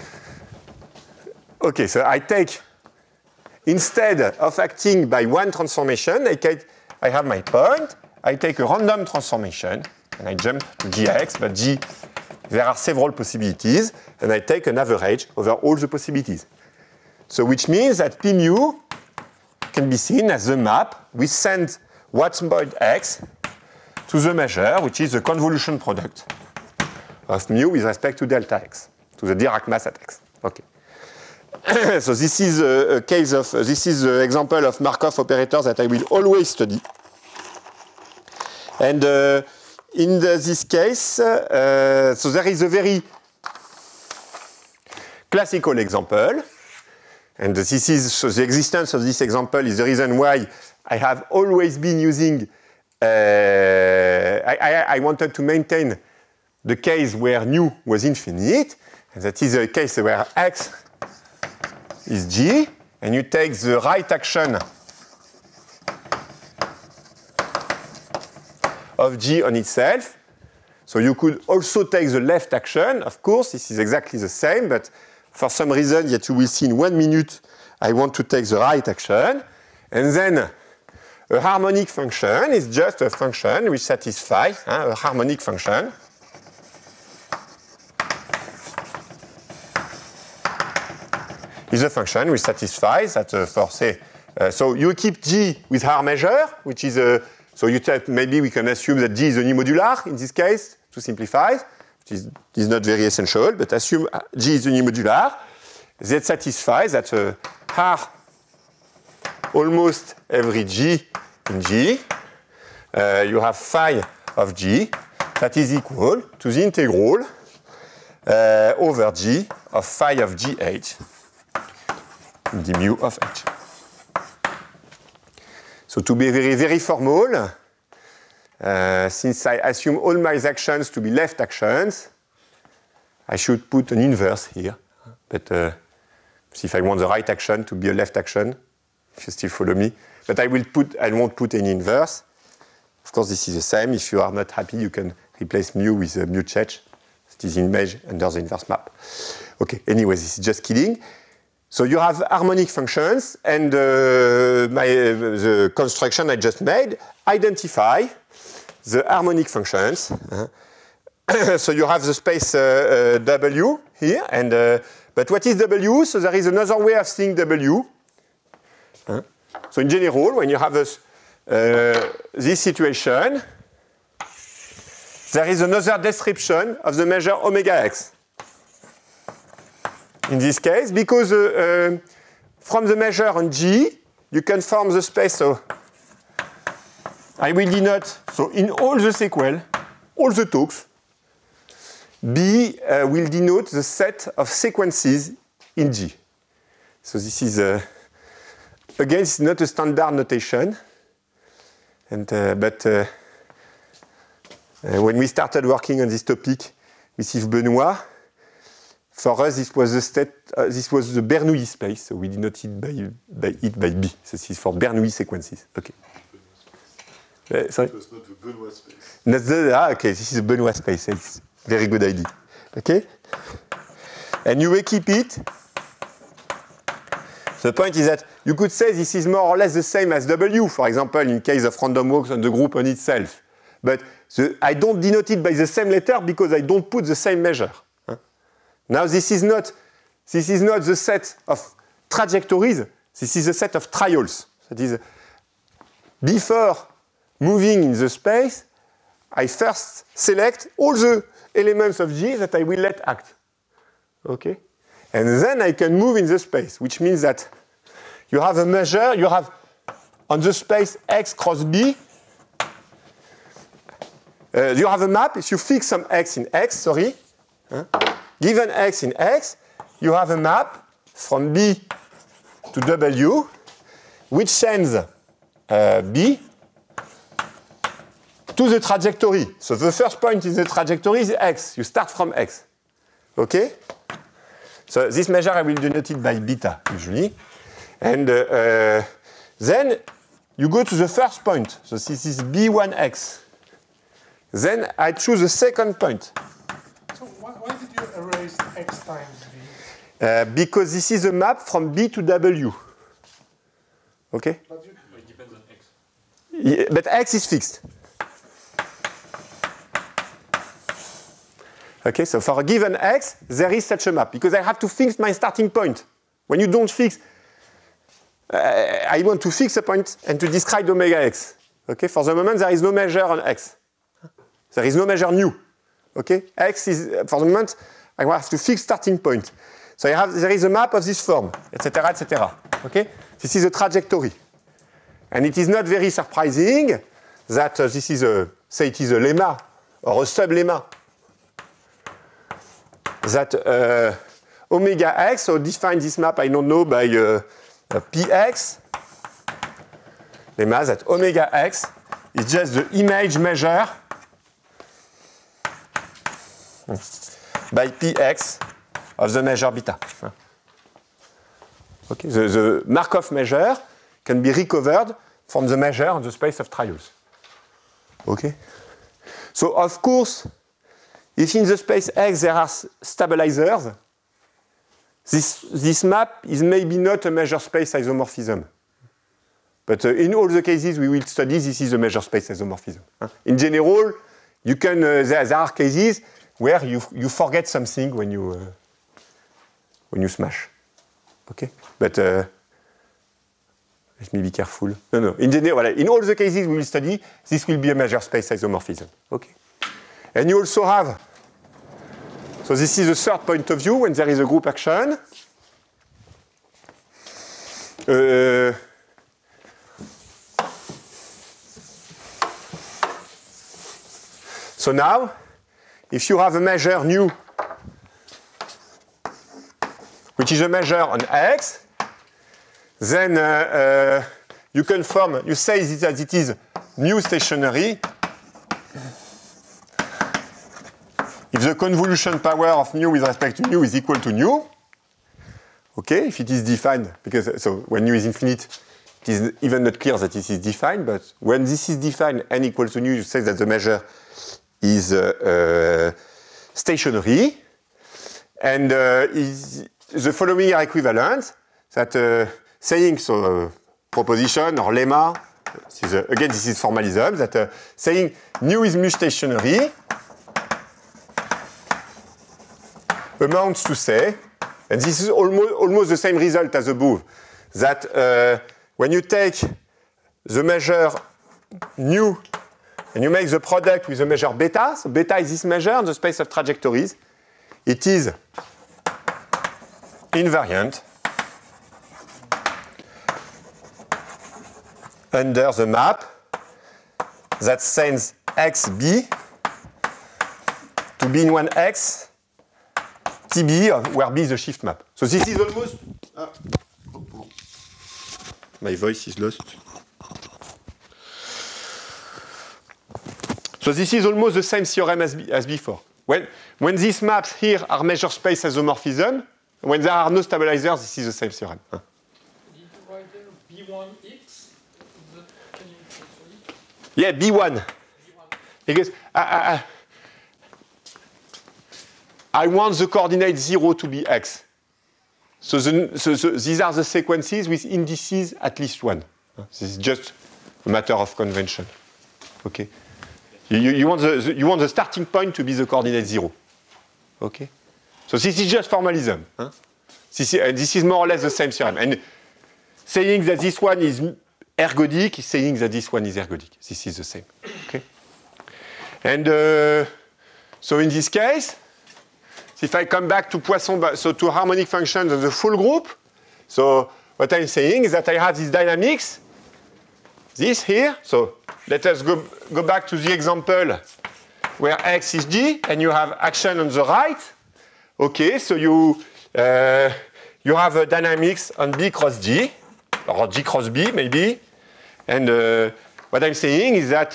Okay, so I take, instead of acting by one transformation, I have my point, I take a random transformation, and I jump to Gx, but G, there are several possibilities, and I take an average over all the possibilities. So which means that P mu can be seen as the map. We send what's point X to the measure, which is the convolution product of mu with respect to delta X, to the Dirac mass at X. Okay. So this is a case of, this is an example of Markov operators that I will always study. And in this case, so there is a very classical example, and this is, so the existence of this example is the reason why I have always been using, I wanted to maintain the case where nu was infinite, and that is a case where X is G, and you take the right action of G on itself. So you could also take the left action. Of course, this is exactly the same, but for some reason that you will see in 1 minute, I want to take the right action. And then a harmonic function is just a function which satisfies a harmonic function. Is a function which satisfies that for, say, So you keep G with R measure, which is so you tell maybe we can assume that G is unimodular in this case to simplify. It is not very essential, but assume G is unimodular. That satisfies that R almost every G in G. You have phi of G that is equal to the integral over G of phi of GH d mu of H. So to be very, very formal, since I assume all my actions to be left actions, I should put an inverse here. But if I want the right action to be a left action, if you still follow me, but I won't put any inverse. Of course, this is the same. If you are not happy, you can replace mu with mu Chech. It is image under the inverse map. Okay, anyway, this is just kidding. So you have harmonic functions, and the construction I just made identify the harmonic functions. So you have the space W here, and but what is W? So there is another way of seeing W. So in general, when you have this situation, there is another description of the measure omega x. In this case, because from the measure on G, you can form the space. So I will denote, so in all the sequel, all the talks, B will denote the set of sequences in G. So this is, again, it's not a standard notation. And, but when we started working on this topic with Yves Benoit, for us, this was the state. This was the Bernoulli space, so we denoted by B. So this is for Bernoulli sequences. Okay. Sorry. It was not the Benoit space. Okay. This is the Benoit space. It's a very good idea. Okay. And you will keep it. The point is that you could say this is more or less the same as W, for example, in case of random walks on the group on itself. But I don't denote it by the same letter because I don't put the same measure. Now this is not the set of trajectories, this is a set of trials. That is, before moving in the space, I first select all the elements of G that I will let act. Okay? And then I can move in the space, which means that you have a measure, you have on the space X cross B, you have a map, if you fix some X in X, given X in X, you have a map from B to W, which sends B to the trajectory. So the first point in the trajectory is X. You start from X. Okay? So this measure I will denote it by beta, usually. And then you go to the first point. So this is B1X. Then I choose the second point. So why did you erase x times b? Because this is a map from B to W. Okay? But It depends on x. Yeah, but X is fixed. Okay, so for a given X, there is such a map, because I have to fix my starting point. When you don't fix, I want to fix a point and to describe omega X. Okay, for the moment, there is no measure on X. There is no measure new. Okay, X is, for the moment, I have to fix starting point. So there is a map of this form, etc., etc. Okay, this is a trajectory. And it is not very surprising that this is say it is a lemma or a sublemma. That omega x, so define this map, I don't know, by px. Lemma that omega x is just the image measure by px of the measure beta. Okay, the Markov measure can be recovered from the measure on the space of trials. Okay? So, of course, if in the space X there are stabilizers, this map is maybe not a measure space isomorphism. But in all the cases we will study, this is a measure space isomorphism. In general, you can, there are cases where you forget something when you smash. Okay? But Let me be careful. No. In all the cases we will study, this will be a measure space isomorphism. Okay. And you also have, so this is the third point of view when there is a group action. So now, if you have a measure nu, which is a measure on X, then you confirm, you say that it is mu stationary if the convolution power of mu with respect to nu is equal to nu. Okay, if it is defined, because so when nu is infinite, it is even not clear that this is defined, but when this is defined n equals to nu, you say that the measure is stationary, and the following are equivalent, that saying, so proposition or lemma, again this is formalism, that saying nu is mu stationary amounts to say, and this is almost the same result as above, that when you take the measure nu and you make the product with the measure beta, so beta is this measure in the space of trajectories, it is invariant under the map that sends xb to B1x TB, where B is the shift map. So this is almost... My voice is lost. So this is almost the same theorem as before. When these maps here are measure space isomorphism, when there are no stabilizers, this is the same theorem. Did you write there B1x? Yeah, B1. Because I want the coordinate 0 to be x. So these are the sequences with indices at least 1. This is just a matter of convention. Okay. You want the starting point to be the coordinate 0. Okay. So this is just formalism. Huh? This is more or less the same theorem. And saying that this one is ergodic is saying that this one is ergodic. This is the same. Okay. And so in this case, if I come back to Poisson, so to harmonic functions of the full group, so what I'm saying is that I have this dynamics, this here. So let us go back to the example where x is g, and you have action on the right. Okay, so you have a dynamics on B cross G, or G cross B maybe. And what I'm saying is that,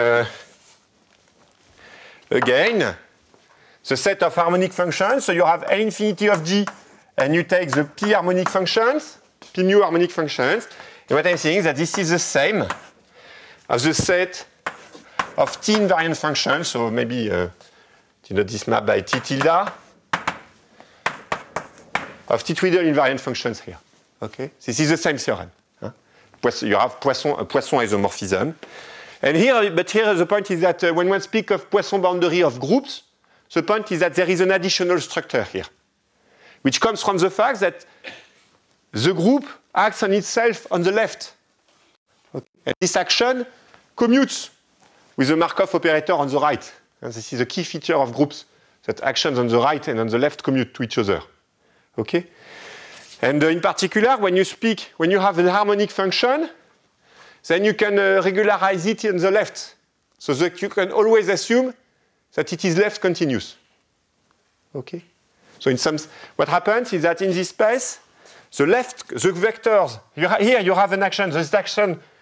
again, the set of harmonic functions, so you have L infinity of G, and you take the P harmonic functions, P mu harmonic functions. And what I'm saying is that this is the same as the set of T invariant functions, so maybe denote this map by T tilde, of T-Twiddle invariant functions here. Okay? This is the same theorem. Huh? You have Poisson isomorphism. And here, but here the point is that when one speaks of Poisson boundary of groups, the point is that there is an additional structure here, which comes from the fact that the group acts on itself on the left. Okay. And this action commutes with the Markov operator on the right. And this is a key feature of groups, that actions on the right and on the left commute to each other. Okay? And in particular, when you have a harmonic function, then you can regularize it on the left. So that you can always assume that it is left continuous. Okay? So what happens is that in this space, the vectors, here you have an action, this is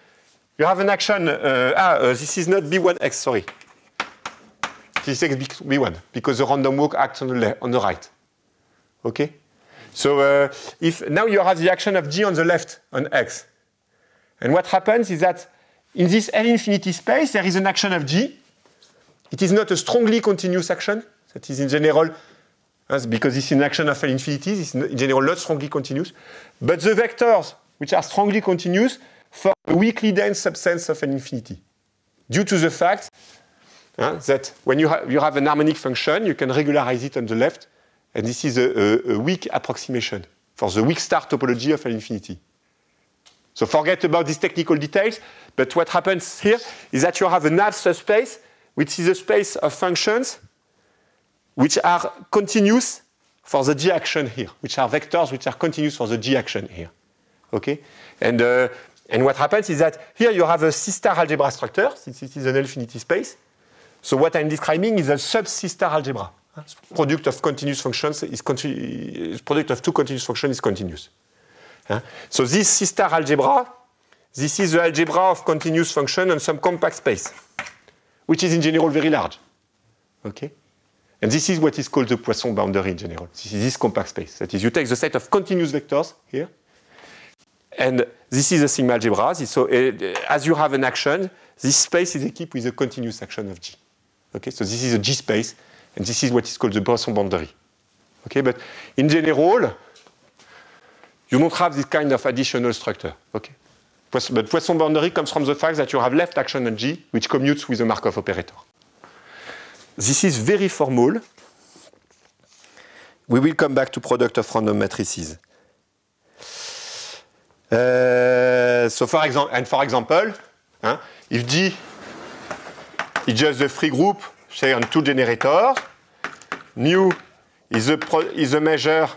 not B1x, sorry. This is B1, because the random walk acts on the right. Okay? So if now you have the action of G on the left, on X. And what happens is that in this L infinity space, there is an action of G. It is not a strongly continuous action. That is in general, because this is an action of L infinity, this is in general not strongly continuous. But the vectors, which are strongly continuous, form a weakly dense substance of L infinity. Due to the fact that when you have an harmonic function, you can regularize it on the left. And this is a weak approximation for the weak star topology of L infinity. So forget about these technical details, but what happens here is that you have a nav subspace, which is a space of functions which are continuous for the G action here, which are vectors which are continuous for the G action here. Okay? And what happens is that here you have a C-star algebra structure, since it is an infinity space. So what I'm describing is a sub-C-star algebra. Product of continuous functions is product of two continuous functions is continuous. So this C-star algebra, this is the algebra of continuous function on some compact space, which is in general very large. Okay? And this is what is called the Poisson boundary in general. This is this compact space. That is, you take the set of continuous vectors here, and this is a sigma algebra. So as you have an action, this space is equipped with a continuous action of G. Okay? So this is a G space, and this is what is called the Poisson boundary. Okay? But in general, you don't have this kind of additional structure. Okay? But Poisson boundary comes from the fact that you have left action on G, which commutes with the Markov operator. This is very formal. We will come back to product of random matrices. So for example, if G is just the free group, say on two generators, nu is a measure,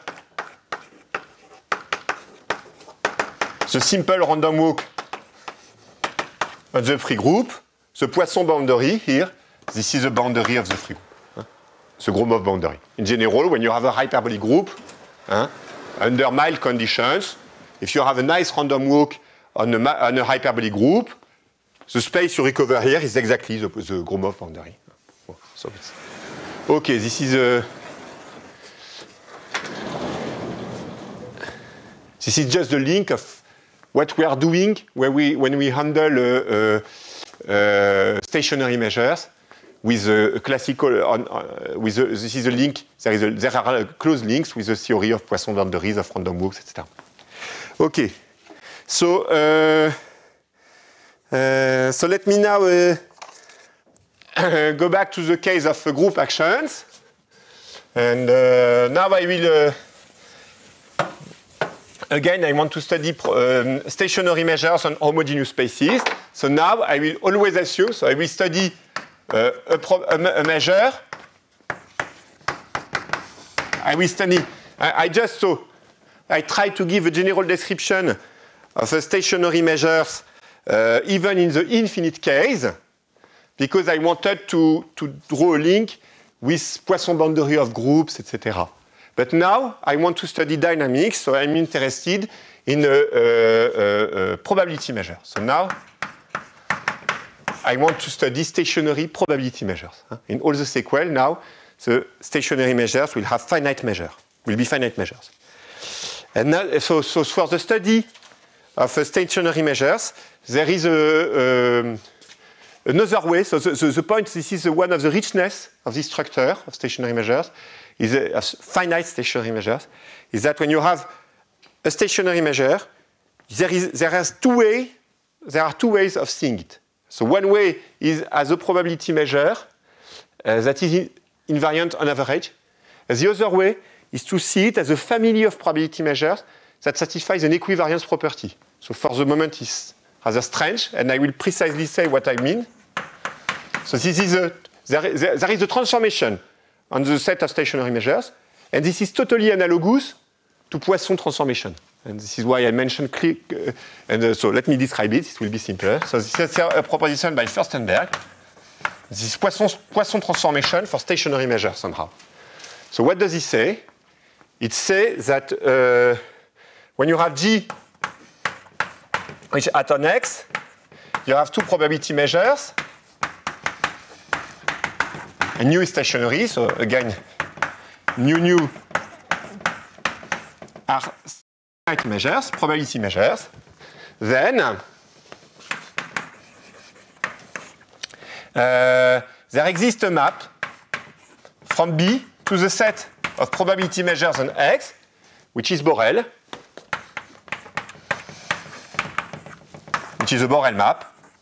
the simple random walk on the free group, the Poisson boundary here, this is the boundary of the free group. The Gromov boundary. In general, when you have a hyperbolic group, under mild conditions, if you have a nice random walk on a hyperbolic group, the space you recover here is exactly the Gromov boundary. So okay, this is just the link of what we are doing when we handle stationary measures. With a classical, this is a link, there are close links with the theory of Poisson boundaries, of random walks, etc. Okay, so let me now go back to the case of group actions. And now I will, again, I want to study stationary measures on homogeneous spaces. So now I will always assume, so I will study a measure. I will study. I try to give a general description of a stationary measures, even in the infinite case, because I wanted to draw a link with Poisson boundary of groups, etc. But now I want to study dynamics, so I'm interested in a probability measure. So now I want to study stationary probability measures. In all the sequel now, the stationary measures will have finite measure, will be finite measures. And now, so for the study of stationary measures, there is another way. So the point, this is one of the richness of this structure of stationary measures, is finite stationary measures, is that when you have a stationary measure, there are two ways of seeing it. So one way is as a probability measure that is invariant on average. And the other way is to see it as a family of probability measures that satisfies an equivariance property. So for the moment it's rather strange, and I will precisely say what I mean. So this is there is a transformation on the set of stationary measures, and this is totally analogous to Poisson transformation. And this is why I mentioned so let me describe it, it will be simpler. So this is a proposition by Furstenberg. This is Poisson transformation for stationary measures somehow. So what does he say? It says that when you have G which at on X, you have two probability measures. And nu is stationary, so again, nu are finite measures, probability measures. Then there exists a map from B to the set of probability measures on X, which is Borel, which is a Borel map,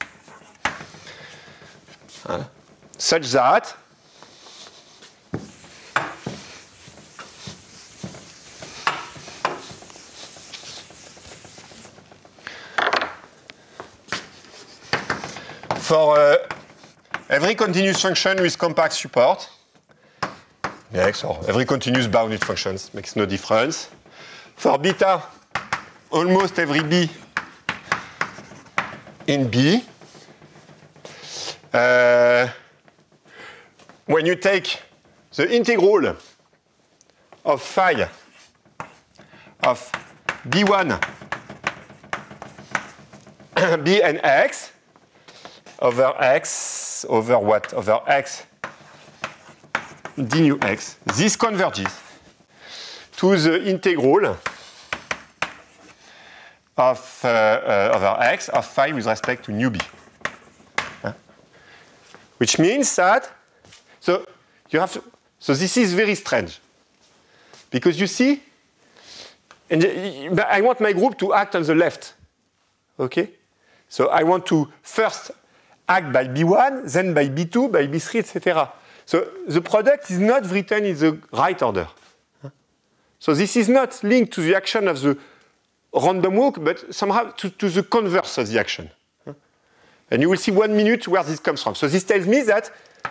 such that for every continuous function with compact support, X, or every continuous bounded functions, makes no difference. For beta, almost every B in B. When you take the integral of phi of B1, B and X, over what? Over X d nu X, this converges to the integral of over X of phi with respect to nu B. Which means that, so this is very strange. Because you see, and I want my group to act on the left. Okay? So I want to first act by B1, then by B2, by B3, etc. So the product is not written in the right order. So this is not linked to the action of the random walk, but somehow to the converse of the action. And you will see 1 minute where this comes from. So this tells me that,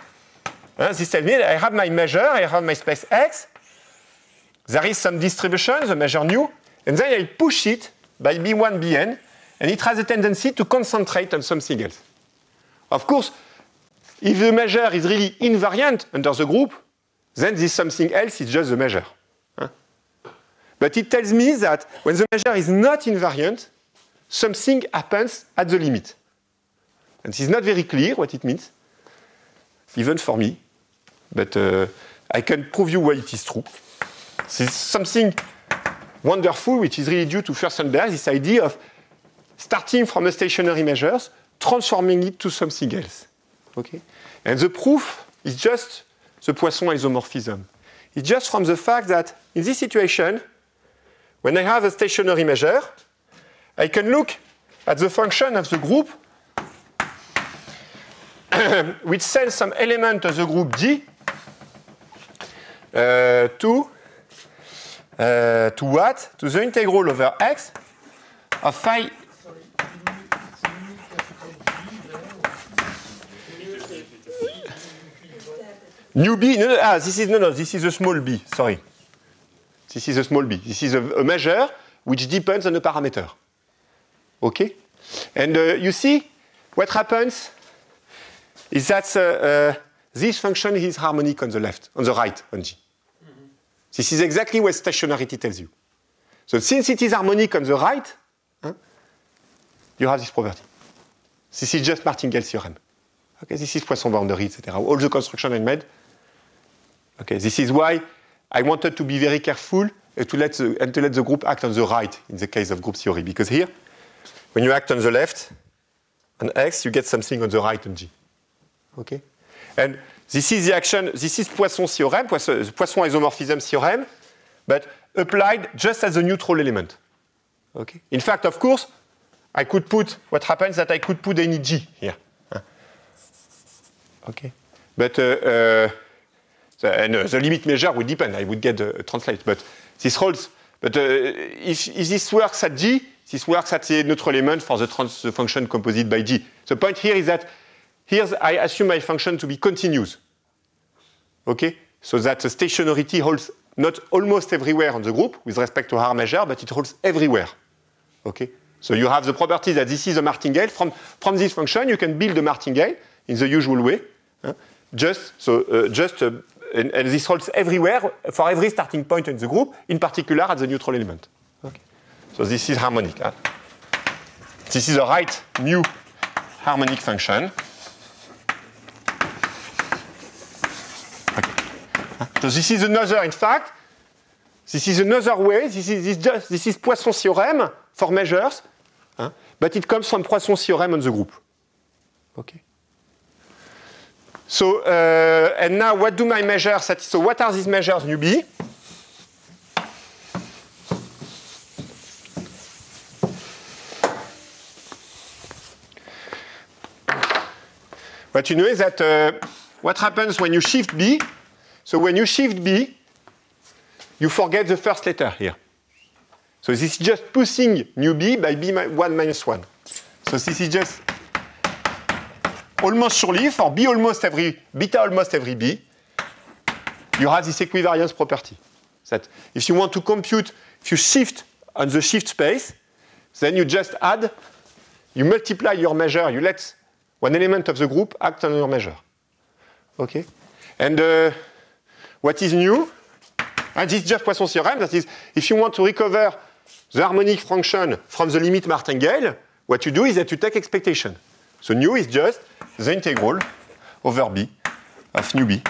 I have my measure, I have my space X, there is some distribution, the measure nu, and then I push it by B1, Bn, and it has a tendency to concentrate on something else. Of course, if the measure is really invariant under the group, then this something else is just the measure. But it tells me that when the measure is not invariant, something happens at the limit. And it is not very clear what it means, even for me. But I can prove you why it is true. This is something wonderful, which is really due to Furstenberg, this idea of starting from a stationary measures, transforming it to something else. Okay? And the proof is just the Poisson isomorphism. It's just from the fact that in this situation, when I have a stationary measure, I can look at the function of the group which sends some element of the group G to what? To the integral over X of phi. Nu B, this is a small b, sorry. This is a small b. This is a measure which depends on a parameter. Okay? And you see, what happens is that this function is harmonic on the left, on the right, on G. This is exactly what stationarity tells you. So since it is harmonic on the right, you have this property. This is just Martingale theorem. Okay, this is Poisson boundary, etc. All the construction I made. Okay, this is why I wanted to be very careful to let the group act on the right in the case of group theory. Because here, when you act on the left, on X, you get something on the right on G. Okay? And this is the action, this is Poisson's theorem, Poisson isomorphism theorem, but applied just as a neutral element. Okay? In fact, of course, I could put, what happens that I could put any G here. Okay? But, the limit measure would depend, I would get a translate, but this holds. But if this works at G, this works at the neutral element for the function composite by G. The point here is that here I assume my function to be continuous. Okay? So that the stationarity holds not almost everywhere on the group with respect to R measure, but it holds everywhere. Okay? So you have the property that this is a martingale. From this function, you can build a martingale in the usual way. And this holds everywhere for every starting point in the group, in particular at the neutral element. Okay. So this is harmonic. This is a right mu harmonic function. Okay. So this is another, in fact, this is another way. This is Poisson's theorem for measures, but it comes from Poisson's theorem on the group. Okay. So, and now what do my measures? So what are these measures nu B? What you know is that what happens when you shift B? So when you shift B, you forget the first letter here. So this is just pushing nu B by B1 minus 1. So this is just almost surely, for beta almost every b, you have this equivariance property. That if you want to compute, if you shift on the shift space, then you just add, you multiply your measure, you let one element of the group act on your measure. Okay? And what is new? And this is just Poisson's theorem, that is, if you want to recover the harmonic function from the limit martingale, what you do is that you take expectation. So nu is just the integral over b of nu b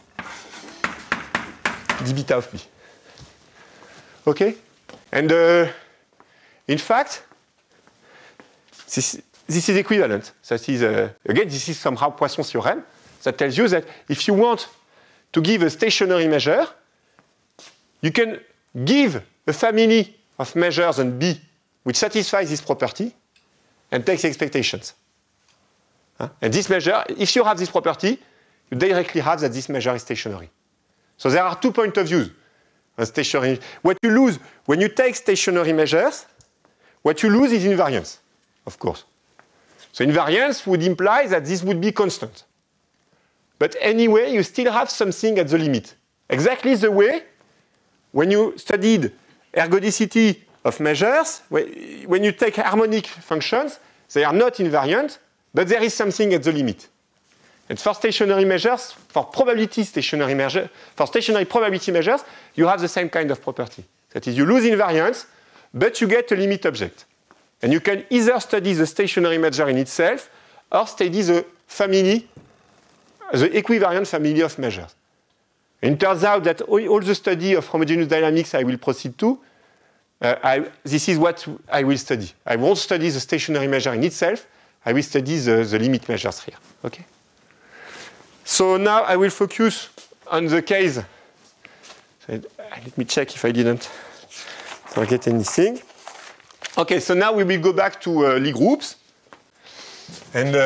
d beta of b. Okay? And in fact, this is equivalent. That is, again, this is somehow Poisson's theorem that tells you that if you want to give a stationary measure, you can give a family of measures on B which satisfies this property and takes expectations. And this measure, if you have this property, you directly have that this measure is stationary. So there are 2 points of view. Stationary. What you lose when you take stationary measures, what you lose is invariance, of course. So invariance would imply that this would be constant. But anyway, you still have something at the limit. Exactly the way when you studied ergodicity of measures, when you take harmonic functions, they are not invariant, but there is something at the limit. And for stationary measures, for stationary probability measures, you have the same kind of property. That is, you lose invariance, but you get a limit object. And you can either study the stationary measure in itself, or study the family, the equivariant family of measures. And it turns out that all the study of homogeneous dynamics I will proceed to, this is what I will study. I won't study the stationary measure in itself, I will study the limit measures here. Okay? So now I will focus on the case. Let me check if I didn't forget anything. Okay, so now we will go back to Lie groups. And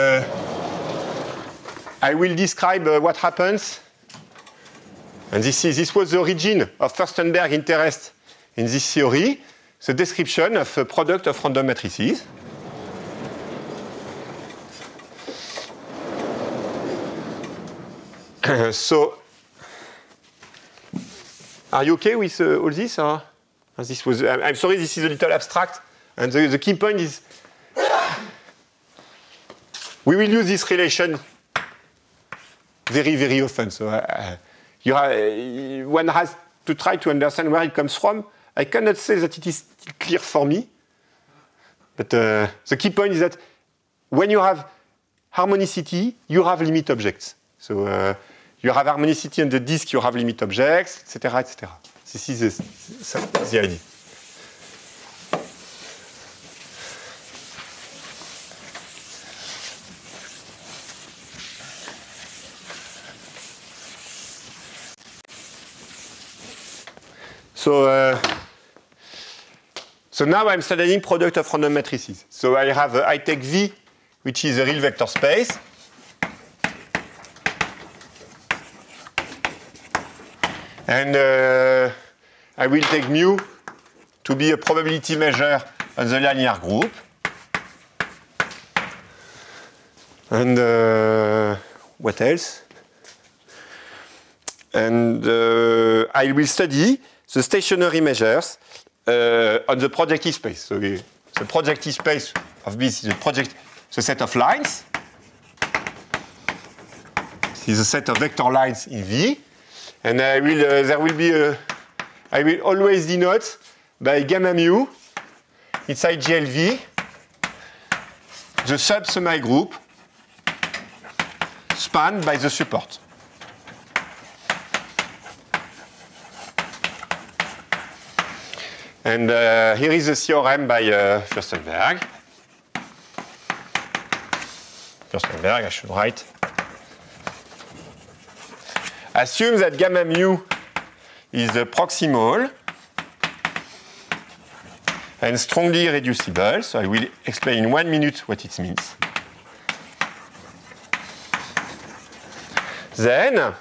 I will describe what happens. And this was the origin of Furstenberg interest in this theory, the description of a product of random matrices. So, are you okay with all this? Or? This was, I'm sorry, this is a little abstract. And the key point is, we will use this relation very, very often. So one has to try to understand where it comes from. I cannot say that it is still clear for me. But the key point is that when you have harmonicity, you have limit objects. So you have harmonicity on the disk, you have limit objects, etc., etc. This is the idea. So now I'm studying product of random matrices. So I take V, which is a real vector space. And I will take mu to be a probability measure on the linear group. And what else? And I will study the stationary measures on the projective space. So the projective space of this is the set of lines. This is a set of vector lines in V. And I will always denote by gamma mu inside GLV the sub-semi-group spanned by the support. And here is the theorem by Furstenberg. Furstenberg, I should write. Assume that gamma mu is proximal and strongly reducible. So I will explain in 1 minute what it means. Then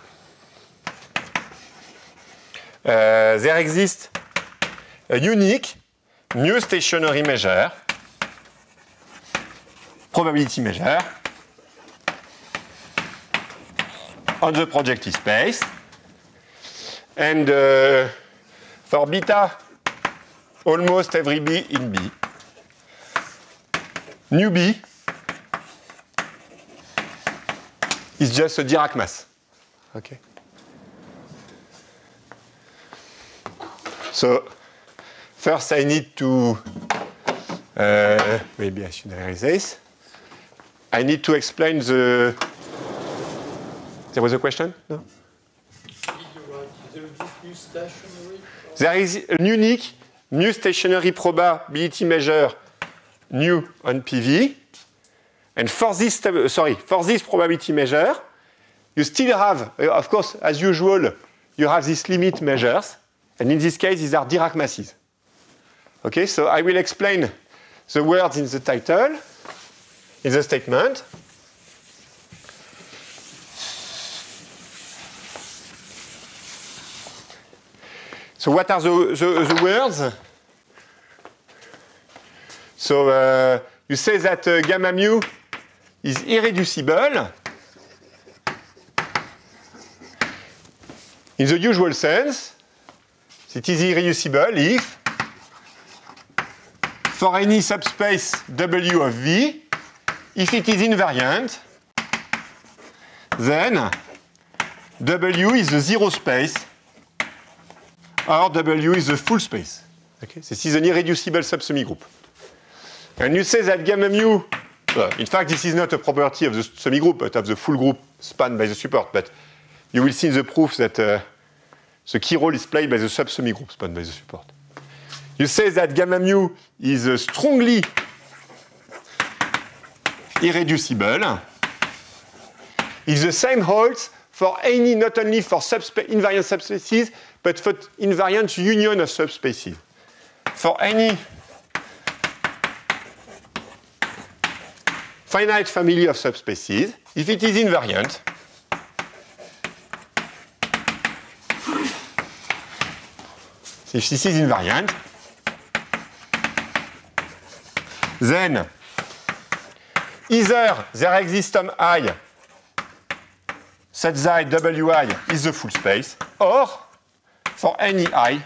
there exists a unique mu stationary measure, probability measure, on the projective space. And for beta, almost every B in B. Nu B is just a Dirac mass. Okay. So first I need to, maybe I should erase this. I need to explain the, there was a question? No? There is an unique mu stationary probability measure nu on PV. And for this, for this probability measure, you still have, of course, as usual, you have these limit measures. And in this case, these are Dirac masses. Okay, so I will explain the words in the title, in the statement. So what are the words? So you say that gamma mu is irreducible in the usual sense. It is irreducible if for any subspace W of V, if it is invariant, then W is the zero space or W is the full space. Okay? This is an irreducible subsemigroup. And you say that gamma mu, in fact, this is not a property of the semigroup, but of the full group spanned by the support. But you will see in the proof that the key role is played by the subsemigroup spanned by the support. You say that gamma mu is strongly irreducible. If the same holds for any, not only for invariant subspaces, but for invariant union of subspaces. For any finite family of subspaces, if it is invariant, if this is invariant, then either there exists some I such that Wi is the full space, or for any I,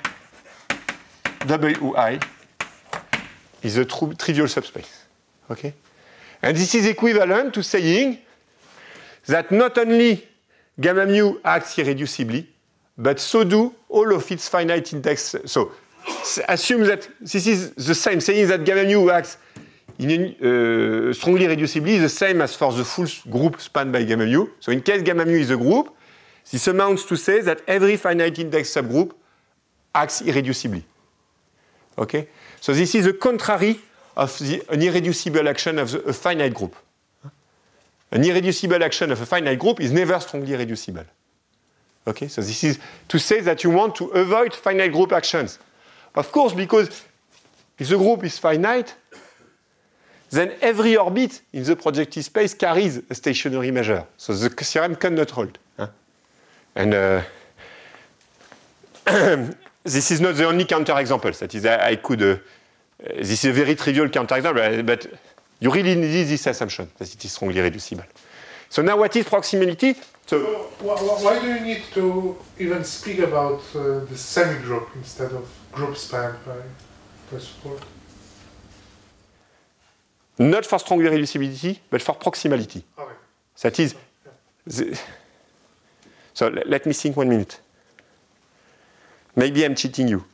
Wi is a trivial subspace. Okay? And this is equivalent to saying that not only gamma mu acts irreducibly, but so do all of its finite index. So assume that this is the same, saying that gamma mu acts strongly irreducibly is the same as for the full group spanned by gamma mu. So in case gamma mu is a group, this amounts to say that every finite index subgroup acts irreducibly. Okay? So this is the contrary of an irreducible action of a finite group. An irreducible action of a finite group is never strongly irreducible. Okay? So this is to say that you want to avoid finite group actions. Of course, because if the group is finite, then every orbit in the projective space carries a stationary measure. So the theorem cannot hold. And this is not the only counterexample. That is, I could. This is a very trivial counterexample, but you really need this assumption that it is strongly reducible. So now, what is proximity? So why do you need to even speak about the semi-group instead of group spanned by support? Not for strong irreducibility, but for proximality. Okay. That is. So let me think 1 minute. Maybe I'm cheating you.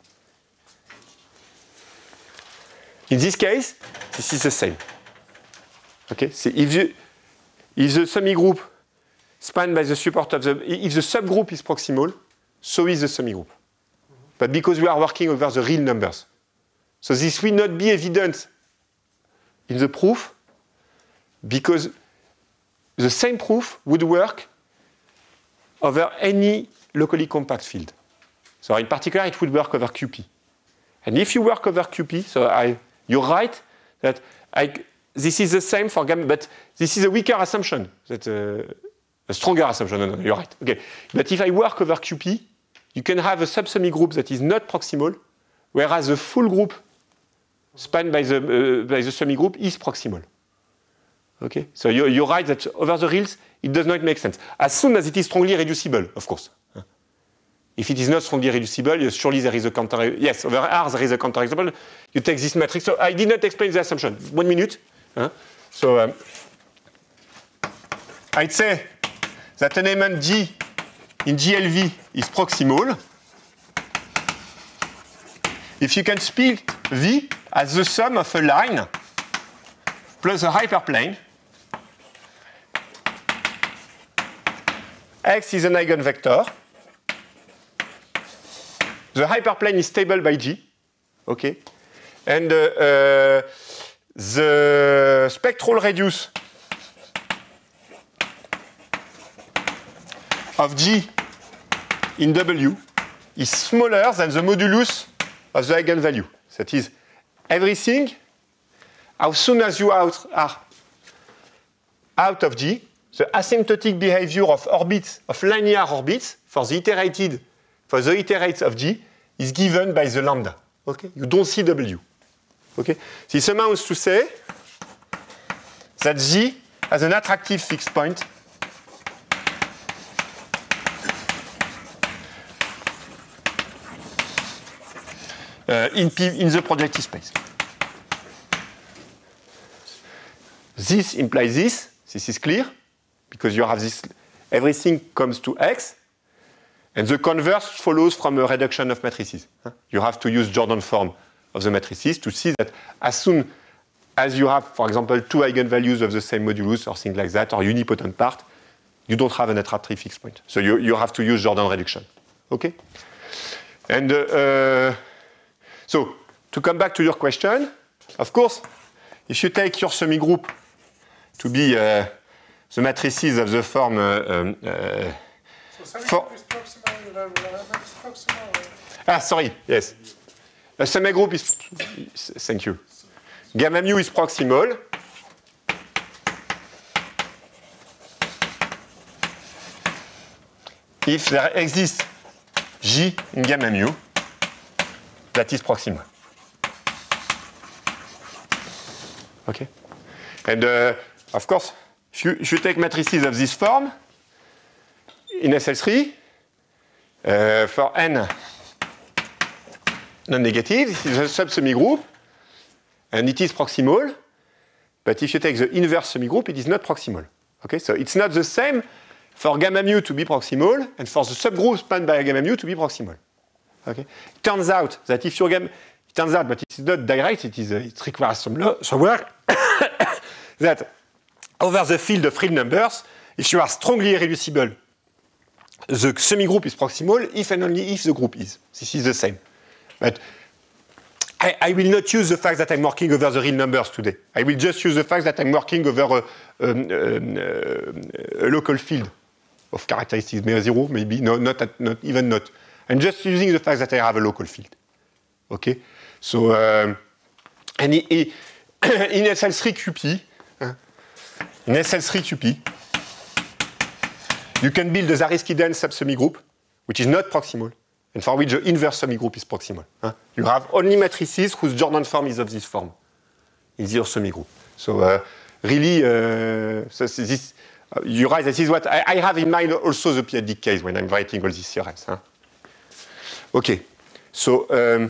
In this case, this is the same. Okay? So if the semigroup spanned by the support of the, if the subgroup is proximal, so is the semigroup. But because we are working over the real numbers. So this will not be evident in the proof, because the same proof would work over any locally compact field. So in particular, it would work over QP. And if you work over QP, so you're right that this is the same for gamma, but this is a weaker assumption, that, a stronger assumption. No, you're right. Okay. But if I work over QP, you can have a subsemigroup that is not proximal, whereas the full group spanned by the semigroup is proximal. Okay? So you're right that over the reals, it does not make sense. As soon as it is strongly reducible, of course. If it is not strongly reducible, surely there is a counter. Yes, over R there is a counter example. You take this matrix. So I did not explain the assumption. 1 minute. So I'd say that an element G in GLV is proximal if you can split V as the sum of a line plus a hyperplane. X is an eigenvector. The hyperplane is stable by G. Okay. And the spectral radius of G in W is smaller than the modulus of the eigenvalue. That is, everything, as soon as you are out of G, the asymptotic behavior of orbits, of linear orbits, for the iterates of G, is given by the lambda. Okay? You don't see W. Okay? This amounts to say that G has an attractive fixed point in the projective space. This implies this. This is clear because you have this. Everything comes to X, and the converse follows from a reduction of matrices. You have to use Jordan form of the matrices to see that as soon as you have, for example, 2 eigenvalues of the same modulus or things like that, or unipotent part, you don't have an attractive fixed point. So you have to use Jordan reduction. Okay? And so to come back to your question, of course, if you take your semigroup to be the matrices of the form sorry, yes. The semigroup is, thank you. Gamma mu is proximal. If there exists G in gamma mu, that is proximal. Okay? And of course, if you take matrices of this form in SL3, for n non-negative, this is a sub-semigroup, and it is proximal. But if you take the inverse semigroup, it is not proximal. Okay? So it's not the same for gamma mu to be proximal and for the subgroup spanned by gamma mu to be proximal. Okay? It turns out that if your gamma, it turns out, but it is not direct, it requires some work, that over the field of real numbers, if you are strongly irreducible, the semigroup is proximal if and only if the group is. This is the same. But I will not use the fact that I'm working over the real numbers today. I will just use the fact that I'm working over a local field of characteristics, maybe 0, maybe, not even not. I'm just using the fact that I have a local field. Okay? So, and in SL3 QP, in SL3 QP, you can build a Zariski-dense subsemigroup, which is not proximal, and for which the inverse semigroup is proximal. You have only matrices whose Jordan form is of this form in your semigroup. So really, this, you're right, this is what I have in mind also the periodic case when I'm writing all these theorems. Okay, so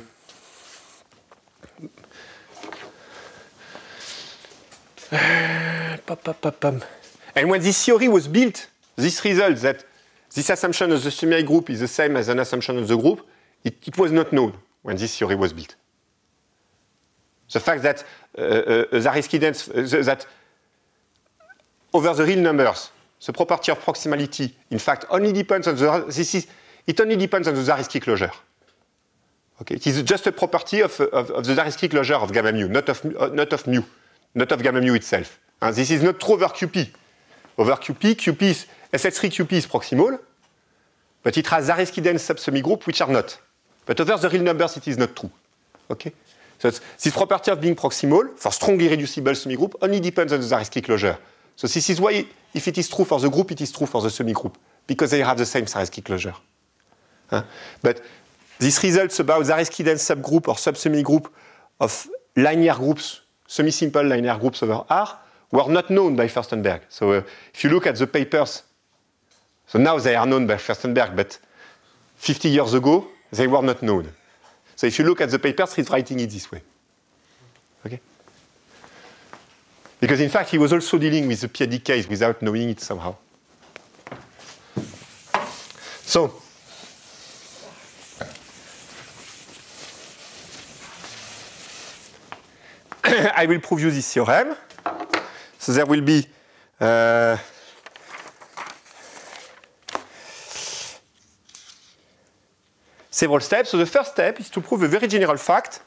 and when this theory was built, this result that this assumption of the semigroup is the same as an assumption of the group, it was not known when this theory was built. The fact that Zariski-dense, that over the real numbers, the property of proximality, in fact, only depends on the it only depends on the Zariski closure. Okay, it is just a property of the Zariski closure of gamma mu, not of mu, not of gamma mu itself. This is not true over QP. Over QP is SL3 QP is proximal, but it has Zariski-dense subsemigroup which are not. But over the real numbers, it is not true. Okay? So this property of being proximal for strongly reducible semigroup only depends on the Zariski closure. So this is why, if it is true for the group, it is true for the semigroup, because they have the same Zariski closure. But these results about Zariski-dense subgroup or subsemigroup of linear groups, semi-simple linear groups over R, were not known by Furstenberg. So if you look at the papers, so now they are known by Furstenberg, but 50 years ago, they were not known. So if you look at the papers, he's writing it this way. Okay? Because in fact, he was also dealing with the PID case without knowing it somehow. So, I will prove you this theorem. So there will be several steps. So the first step is to prove a very general fact.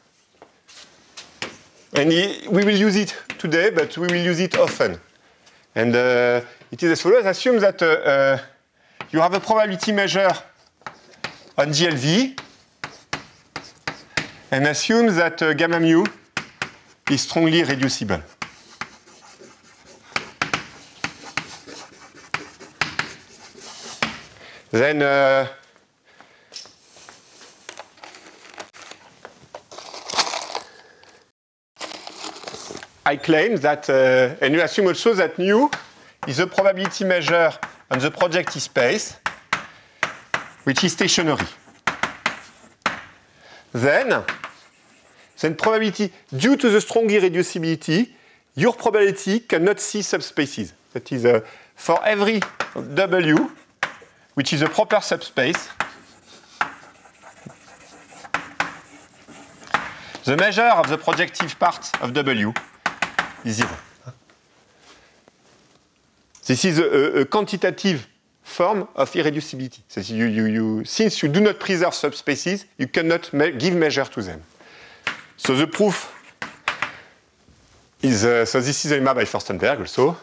And we will use it today, but we will use it often. And it is as follows. Assume that you have a probability measure on GLV, and assume that gamma mu is strongly reducible. Then I claim that, and you assume also that nu is a probability measure on the projective space, which is stationary. Then probability, due to the strong irreducibility, your probability cannot see subspaces. That is, for every W, which is a proper subspace, the measure of the projective part of W is 0. This is a quantitative form of irreducibility. So since you do not preserve subspaces, you cannot give measure to them. So the proof is, so this is a lemma by Furstenberg also.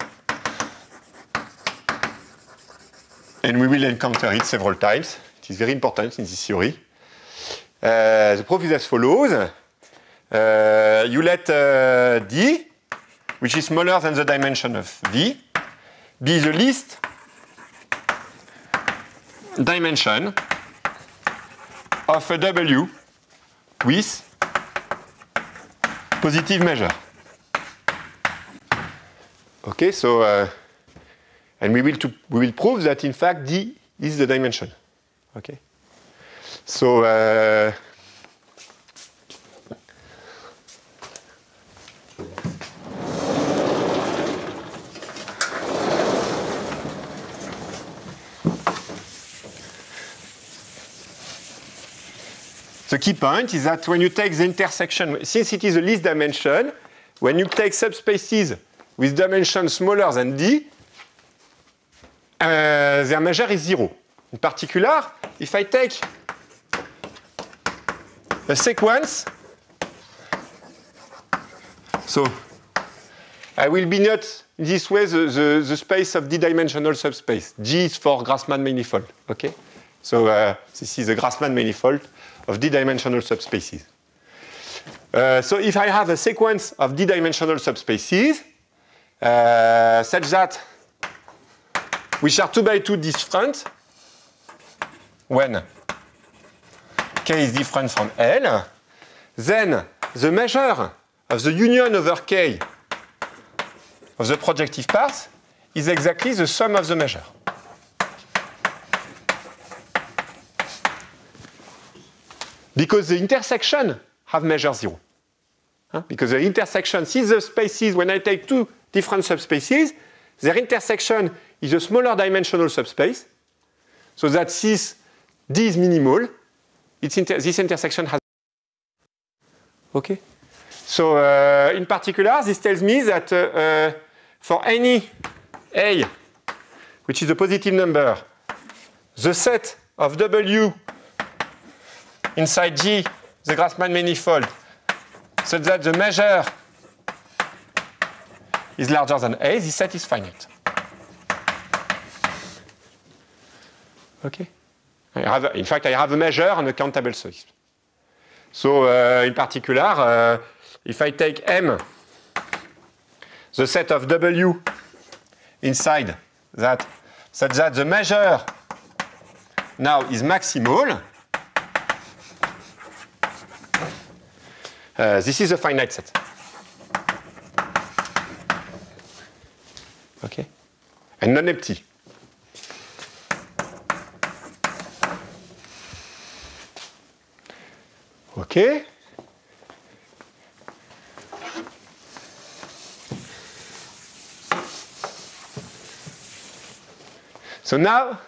And we will encounter it several times. It is very important in this theory. The proof is as follows. You let D, which is smaller than the dimension of V, be the least dimension of a W with positive measure. Okay, so and we will prove that in fact D is the dimension. Okay, so the key point is that when you take the intersection, since it is the least dimension, when you take subspaces with dimensions smaller than D, their measure is 0. In particular, if I take a sequence, so I will be not in this way the space of D-dimensional subspace. G is for Grassmann manifold. Okay, so this is a Grassmann manifold of D-dimensional subspaces. So if I have a sequence of D-dimensional subspaces such that which are 2 by 2 different when K is different from L, then the measure of the union over K of the projective parts is exactly the sum of the measure. Because the intersection have measure 0. Because the intersection, see the spaces, when I take two different subspaces, their intersection is a smaller dimensional subspace, so that this D is minimal. This intersection has. Okay? So, in particular, this tells me that for any A, which is a positive number, the set of W inside G, the Grassmann manifold, such that the measure is larger than A, this set is finite. Okay? In fact, I have a measure on a countable space. So, in particular, if I take M, the set of W inside that, such that the measure now is maximal, this is a finite set. Okay? And non-empty. Okay? So now,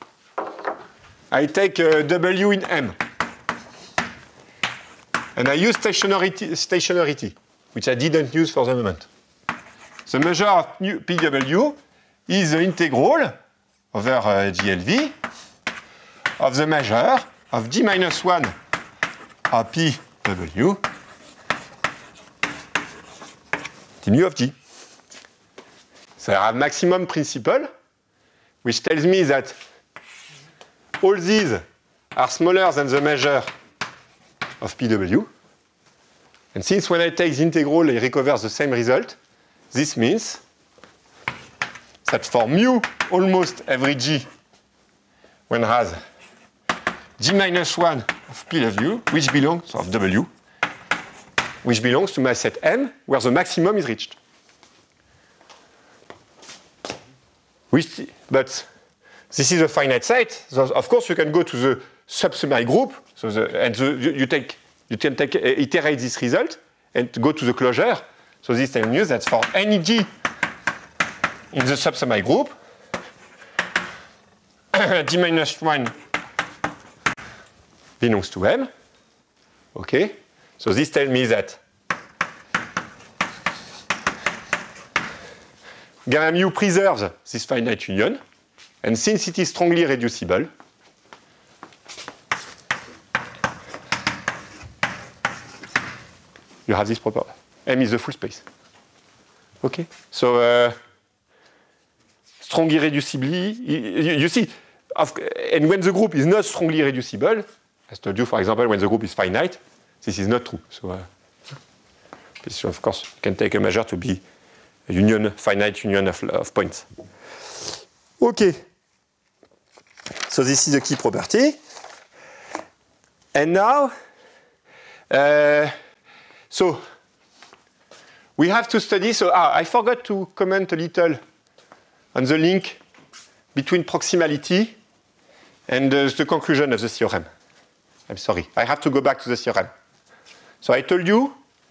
I take W in M. And I use stationarity, which I didn't use for the moment. The measure of PW is the integral over GLV of the measure of G minus 1 of PW d mu of G. So I have maximum principle, which tells me that all these are smaller than the measure of PW. And since when I take the integral, I recover the same result, this means that for mu almost every G, one has G minus 1 of PW, which belongs, of W, which belongs to my set M, where the maximum is reached. But this is a finite set. So of course, you can go to the subsemi group. So you can iterate this result and go to the closure. So this tells you that for any G in the subsemi group, G minus 1 belongs to M. Okay. So this tells me that gamma mu preserves this finite union, and since it is strongly reducible, you have this property. M is the full space. Okay? So, strongly reducibly, you see, and when the group is not strongly reducible, as told you, for example, when the group is finite, this is not true. So, of course, you can take a measure to be a union, finite union of points. Okay. So this is the key property. And now, so we have to study. So I forgot to comment a little on the link between proximality and the conclusion of the theorem. I'm sorry. I have to go back to the theorem. So I told you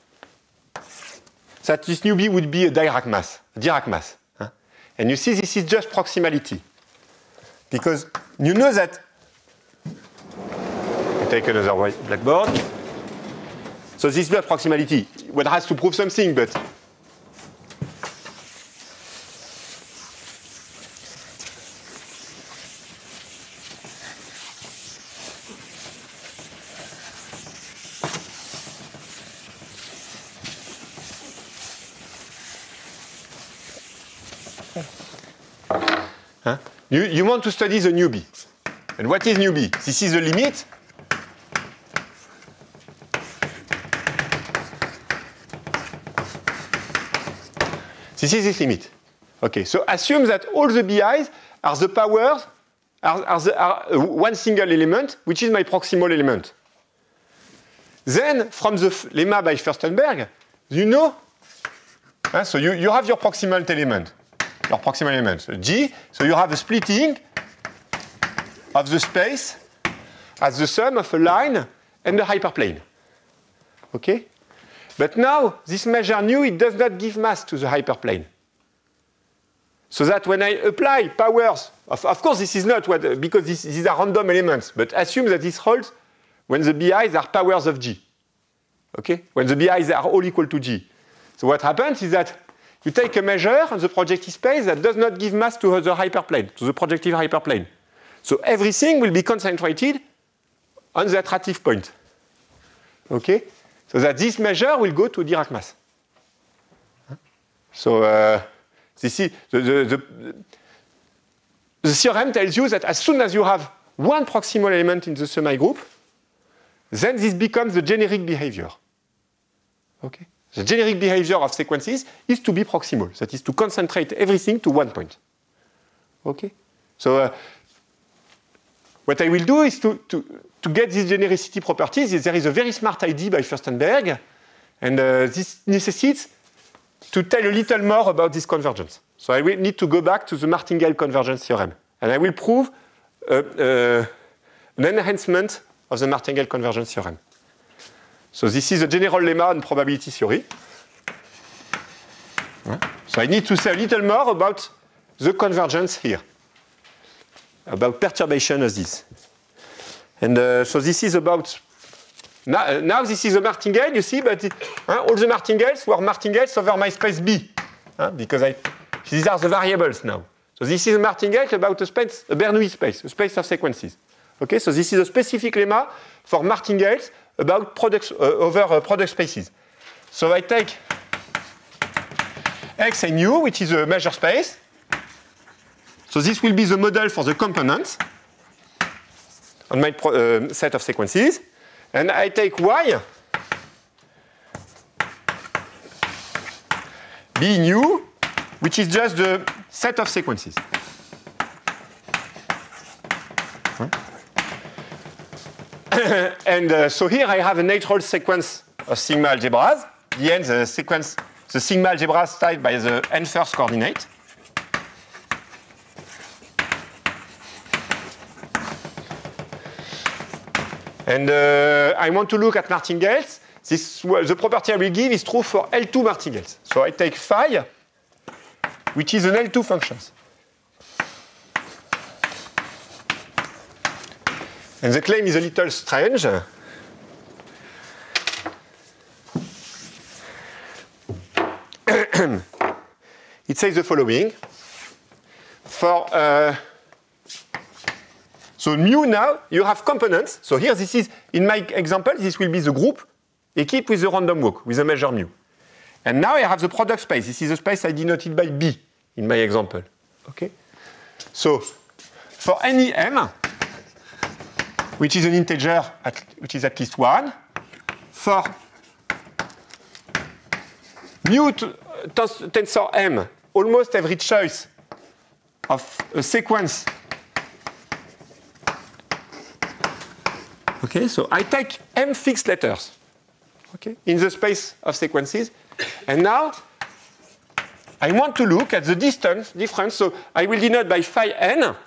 that this nu B would be a Dirac mass. Huh? And you see, this is just proximality. Because you know that, I take another white blackboard. So this is not proximality. One has to prove something, but you want to study the nu B. And what is nu B? This is the limit. This is this limit. Okay, so assume that all the BIs are the powers, are one single element, which is my proximal element. Then, from the lemma by Furstenberg, you know, so you have your proximal element. Your proximal element, G, so you have a splitting of the space as the sum of a line and a hyperplane. Okay? But now, this measure nu, it does not give mass to the hyperplane. So that when I apply powers, of course this is not what, because these are random elements, but assume that this holds when the BIs are powers of G. Okay? When the BIs are all equal to G. So what happens is that you take a measure on the projective space that does not give mass to the hyperplane, to the projective hyperplane. So everything will be concentrated on the attractive point. Okay? So that this measure will go to Dirac mass. So this is the theorem tells you that as soon as you have one proximal element in the semi-group, then this becomes the generic behavior. Okay? The generic behavior of sequences is to be proximal. That is to concentrate everything to one point. Okay? So what I will do is to get these genericity properties, there is a very smart idea by Furstenberg, and this necessitates to tell a little more about this convergence. So I will need to go back to the Martingale convergence theorem. And I will prove an enhancement of the Martingale convergence theorem. So this is a general lemma on probability theory. So I need to say a little more about the convergence here, about perturbation of this. And so this is about, now this is a martingale, you see, but all the martingales were martingales over my space B, because these are the variables now. So this is a martingale about a space, a Bernoulli space, a space of sequences. Okay, so this is a specific lemma for martingales about products over product spaces. So I take X and U, which is a measure space. So this will be the model for the components on my set of sequences. And I take Y, B in U, which is just the set of sequences. And so here I have a natural sequence of sigma algebras. The n, the sequence, the sigma algebras tied by the n first coordinate. And I want to look at martingales. The property I will give is true for L2 martingales. So I take phi, which is an L2 function. And the claim is a little strange. It says the following. So mu now, you have components. So here, this is, in my example, this will be the group equipped with the random walk, with the measure mu. And now I have the product space. This is the space I denoted by B in my example. Okay? So for any m, which is an integer which is at least 1, for mu tensor m, almost every choice of a sequence. Okay, so I take m fixed letters, okay, in the space of sequences, and now I want to look at the difference. So I will denote by phi n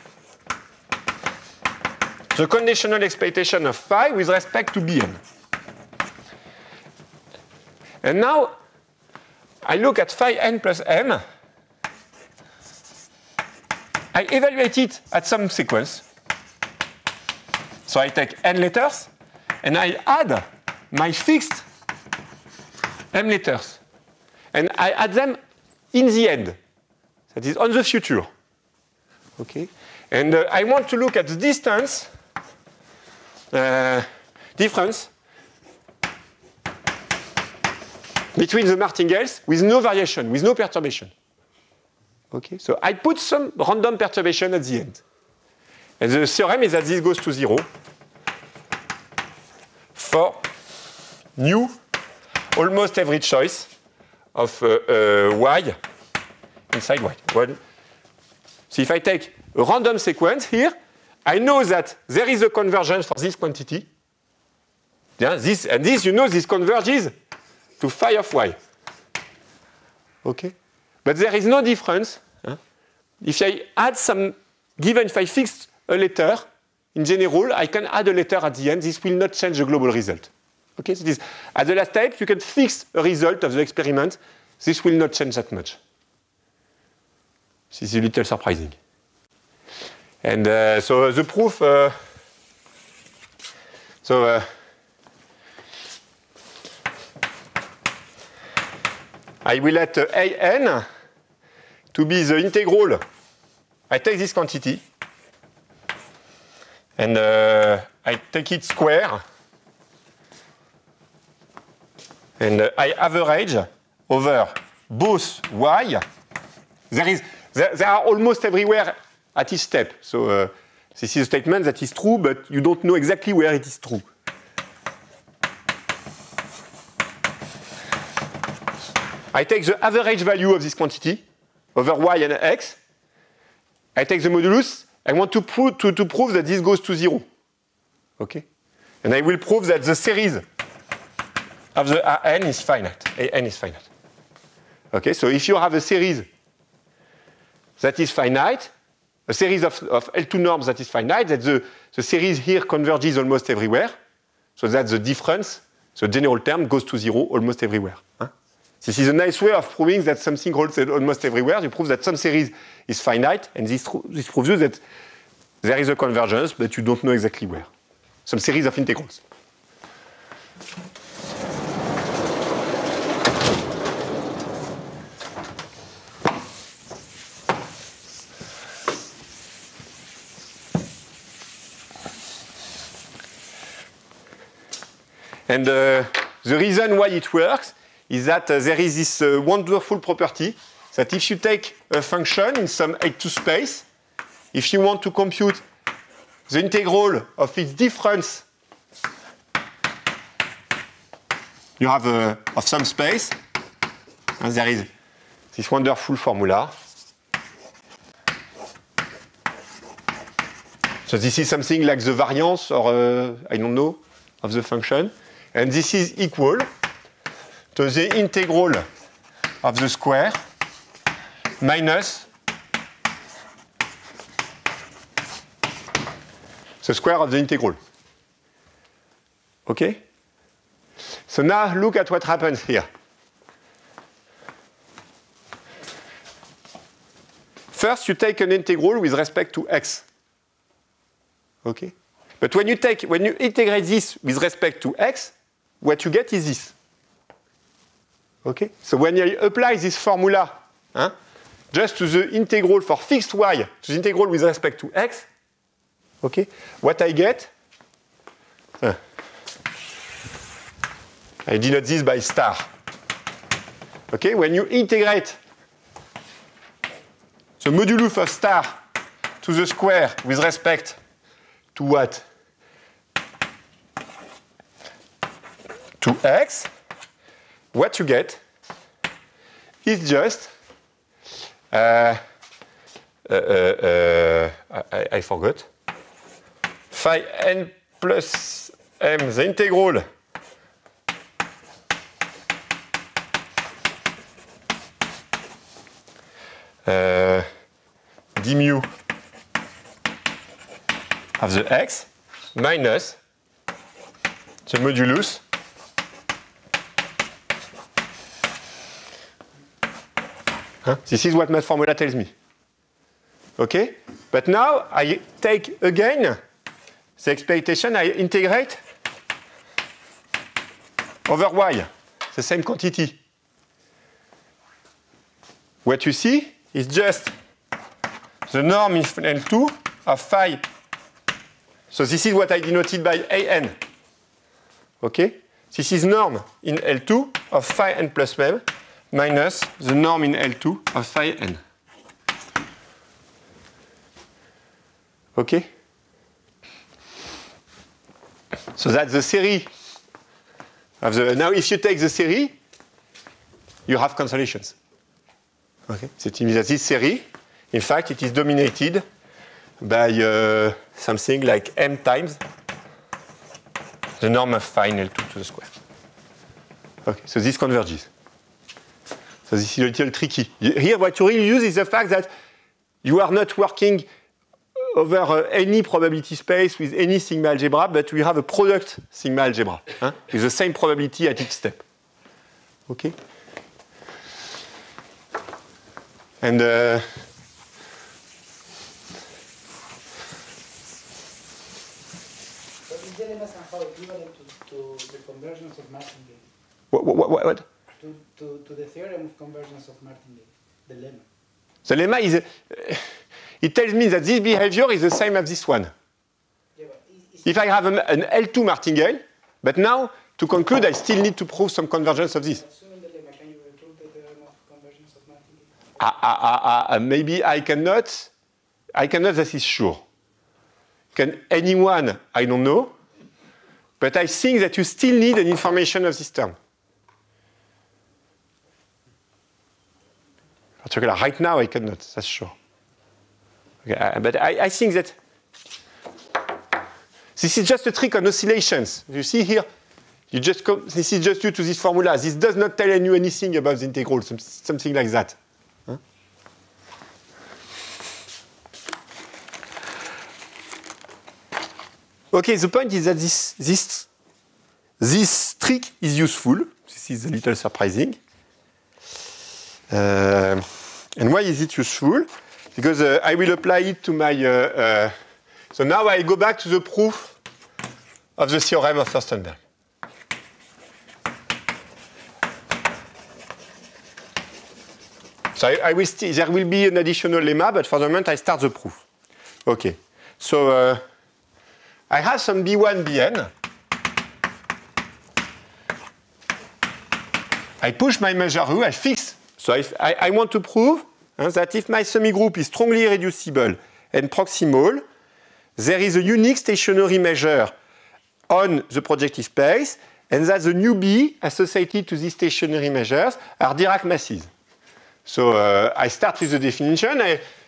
the conditional exploitation of phi with respect to Bn. And now I look at phi n plus m. I evaluate it at some sequence. So I take n letters, and I add my fixed m letters. And I add them in the end. That is on the future. Okay? And I want to look at the distance difference between the martingales with no variation, with no perturbation. Okay? So I put some random perturbation at the end. And the theorem is that this goes to 0 for nu almost every choice of y inside y. Well, so if I take a random sequence here, I know that there is a convergence for this quantity. Yeah, this, you know, this converges to phi of y. Okay? But there is no difference. If I add some, given if I fix a letter, in general, I can add a letter at the end. This will not change the global result. Okay, so this, at the last step, you can fix a result of the experiment. This will not change that much. This is a little surprising. And so the proof, I will let an to be the integral. I take this quantity, and I take it square, and I average over both y. There are almost everywhere at each step. So this is a statement that is true, but you don't know exactly where it is true. I take the average value of this quantity over y and x. I take the modulus. I want to prove that this goes to 0. Okay? And I will prove that the series of the AN is finite. AN is finite. Okay, so if you have a series that is finite, a series of L2 norms that is finite, that the series here converges almost everywhere. So that the difference, the general term, goes to 0 almost everywhere. Huh? This is a nice way of proving that something holds almost everywhere. You prove that some series is finite, and this proves you that there is a convergence, but you don't know exactly where. Some series of integrals. And the reason why it works is that there is this wonderful property that if you take a function in some L2 space, if you want to compute the integral of its difference, you have of some space, and there is this wonderful formula. So this is something like the variance, or I don't know, of the function. And this is equal to the integral of the square minus the square of the integral. Okay? So now look at what happens here. First, you take an integral with respect to x. Okay? But when you integrate this with respect to x, what you get is this. Okay? So when you apply this formula just to the integral for fixed y, to the integral with respect to x, okay, what I get, I denote this by star. Okay? When you integrate the modulus of star to the square with respect to what? To x, what you get is just I forgot phi n plus m, the integral d mu of the x minus the modulus This is what my formula tells me. Okay? But now I take again the expectation, I integrate over y, the same quantity. What you see is just the norm in L2 of phi. So this is what I denoted by an. Okay? This is norm in L2 of phi n plus m minus the norm in L2 of phi n. Okay? So that's the series of the. Now, if you take the series, you have consolations. Okay? So it means that this series, in fact, it is dominated by something like m times the norm of phi in L2 to the square. Okay, so this converges. So this is a little tricky. Here, what you really use is the fact that you are not working over any probability space with any sigma algebra, but we have a product sigma algebra with the same probability at each step. Okay? And So is the lemma somehow equivalent to the convergence of Martingale? what? To the theorem of convergence of Martingale, the lemma. The lemma is, it tells me that this behavior is the same as this one. Yeah, If I have an L2 Martingale, but now, to conclude, I still need to prove some convergence of this. Assuming the lemma, can you prove the theorem of convergence of Martingale? Maybe I cannot. I cannot, that is sure. Can anyone? I don't know. But I think that you still need an information of this term. Particularly right now, I cannot, that's sure. Okay, but I think that this is just a trick on oscillations. You see here, you just this is just due to this formula. This does not tell you anything about the integral, something like that. Huh? Okay, the point is that this trick is useful. This is a little surprising. And why is it useful? Because I will apply it to my... so now I go back to the proof of the theorem of Furstenberg. So there will be an additional lemma, but for the moment I start the proof. Okay. So I have some B1, Bn. I push my measure U, I fix. So I want to prove that if my semigroup is strongly irreducible and proximal, there is a unique stationary measure on the projective space, and that the new B associated to these stationary measures are Dirac masses. So I start with the definition.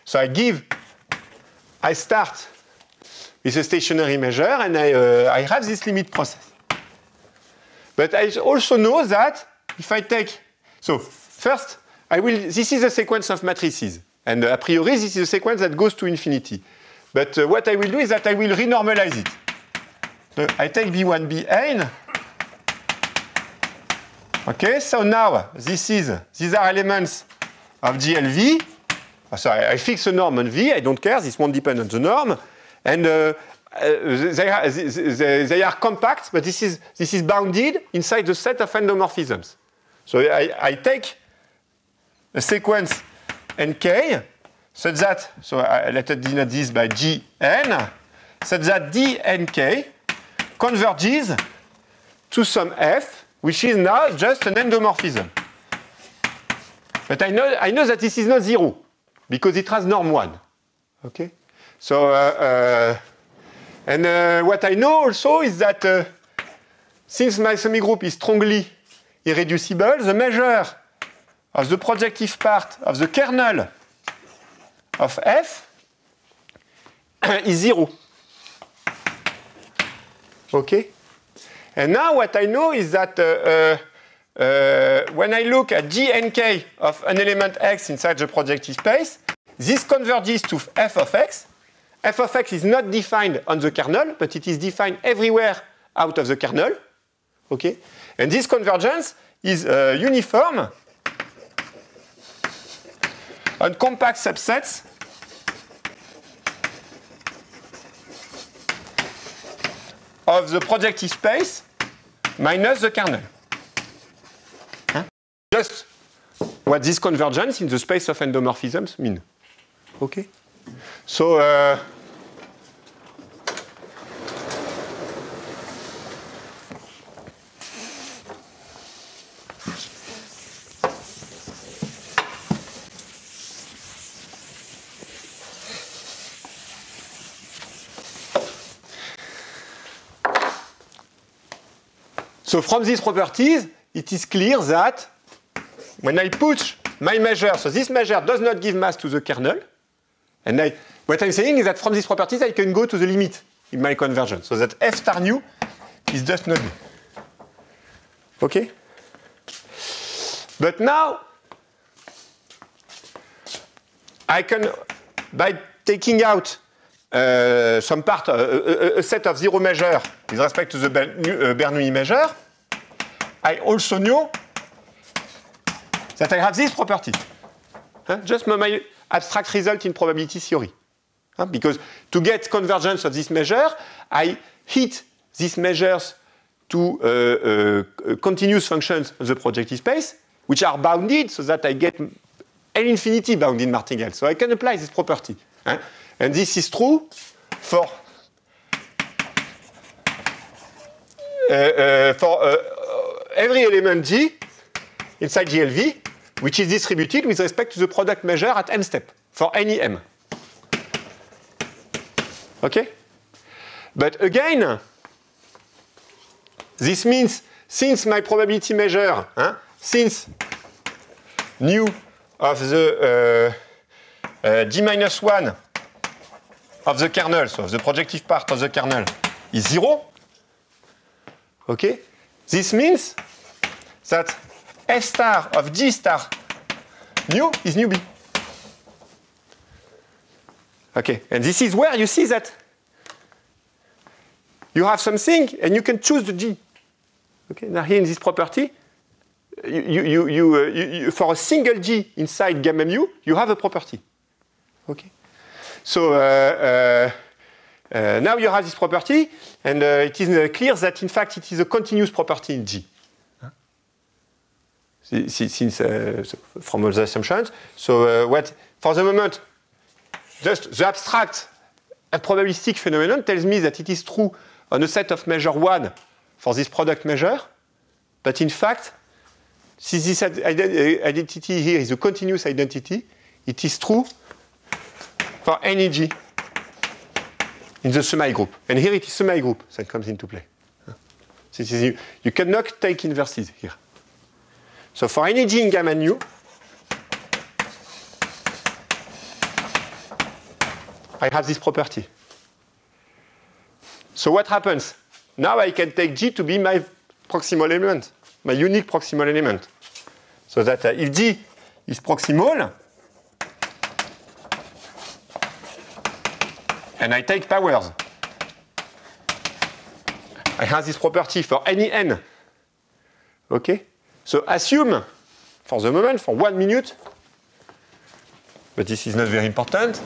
I start with a stationary measure, and I have this limit process. But I also know that if I take, so first, this is a sequence of matrices. And a priori, this is a sequence that goes to infinity. But what I will do is that I will renormalize it. So I take B1, Bn. Okay, so now these are elements of GLV. So I fix a norm on V, I don't care, this won't depend on the norm. And they are compact, but this is bounded inside the set of endomorphisms. So I take a sequence Nk such that, so let us denote this by Gn, such that Dnk converges to some F, which is now just an endomorphism. But I know that this is not 0, because it has norm 1. Okay? So, what I know also is that since my semigroup is strongly irreducible, the measure of the projective part of the kernel of F is 0. Okay? And now what I know is that when I look at Gnk of an element x inside the projective space, this converges to f of x. F of x is not defined on the kernel, but it is defined everywhere out of the kernel. Okay? And this convergence is uniform on compact subsets of the projective space minus the kernel. Huh? Just what this convergence in the space of endomorphisms mean. Okay? So, so from these properties, it is clear that when I push my measure, so this measure does not give mass to the kernel, and what I'm saying is that from these properties, I can go to the limit in my convergence, so that f star nu is just not nu. Okay? But now, I can, by taking out some part, a set of 0 measure with respect to the Bernoulli measure, I also know that I have this property. Just my abstract result in probability theory. Because to get convergence of this measure, I hit these measures to continuous functions of the projective space, which are bounded so that I get L infinity bounded martingale. So I can apply this property. And this is true for every element G inside GLV, which is distributed with respect to the product measure at n step, for any m. Okay? But again, this means since my probability measure, since nu of the G-1 of the kernel, so the projective part of the kernel, is 0, okay? This means that f star of G star nu is nu B. Okay, and this is where you see that you have something, and you can choose the G. Okay, now here in this property, for a single G inside gamma mu, you have a property. Okay, so now you have this property, and it is clear that in fact it is a continuous property in G. Since from all the assumptions, so what for the moment, just the abstract and probabilistic phenomenon tells me that it is true on a set of measure 1 for this product measure, but in fact, since this identity here is a continuous identity, it is true for any G in the semi-group. And here it is semi-group that comes into play. You cannot take inverses here. So for any G in gamma nu, I have this property. So what happens? Now I can take G to be my proximal element, my unique proximal element. So that if G is proximal, and I take powers, I have this property for any n. Okay? So assume, for the moment, for 1 minute, but this is not very important,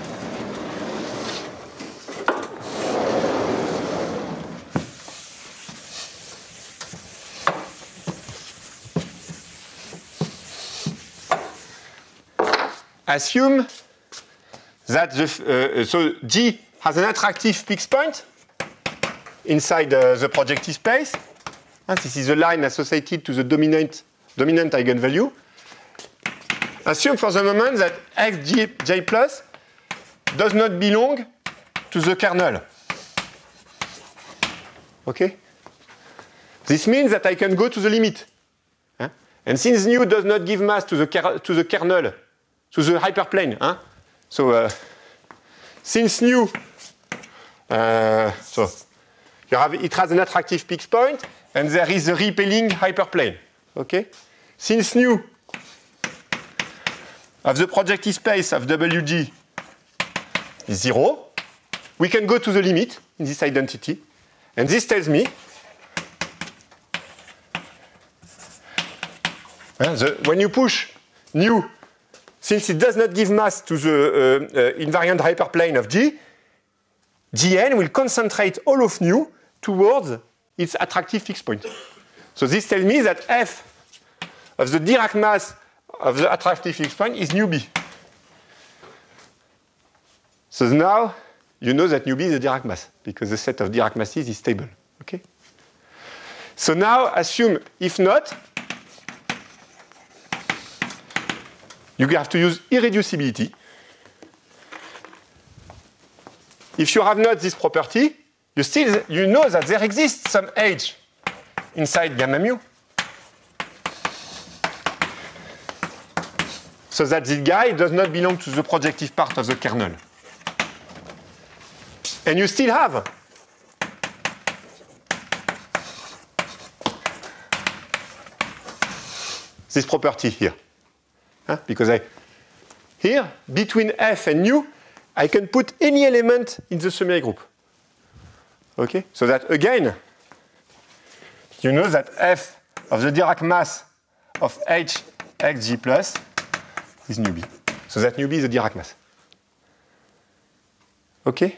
assume that so G has an attractive fixed point inside the projective space. And this is the line associated to the dominant eigenvalue. Assume for the moment that xj plus does not belong to the kernel. Okay? This means that I can go to the limit. And since nu does not give mass to the kernel, to the hyperplane, so since nu, so it has an attractive fixed point, and there is a repelling hyperplane. Okay? Since nu of the projective space of WG is 0, we can go to the limit in this identity. And this tells me when you push nu, since it does not give mass to the invariant hyperplane of G, Gn will concentrate all of nu towards its attractive fixed point. So this tells me that f of the Dirac mass of the attractive fixed point is nu b. So now you know that nu b is a Dirac mass because the set of Dirac masses is stable. Okay? So now assume if not, you have to use irreducibility. If you have not this property, you know that there exists some h inside gamma mu. So that this guy does not belong to the projective part of the kernel. And you still have this property here. Because here, between f and nu, I can put any element in the semi-group. Okay? So that again, you know that f of the Dirac mass of h xg plus is nu b. So that nu b is a Dirac mass. Okay?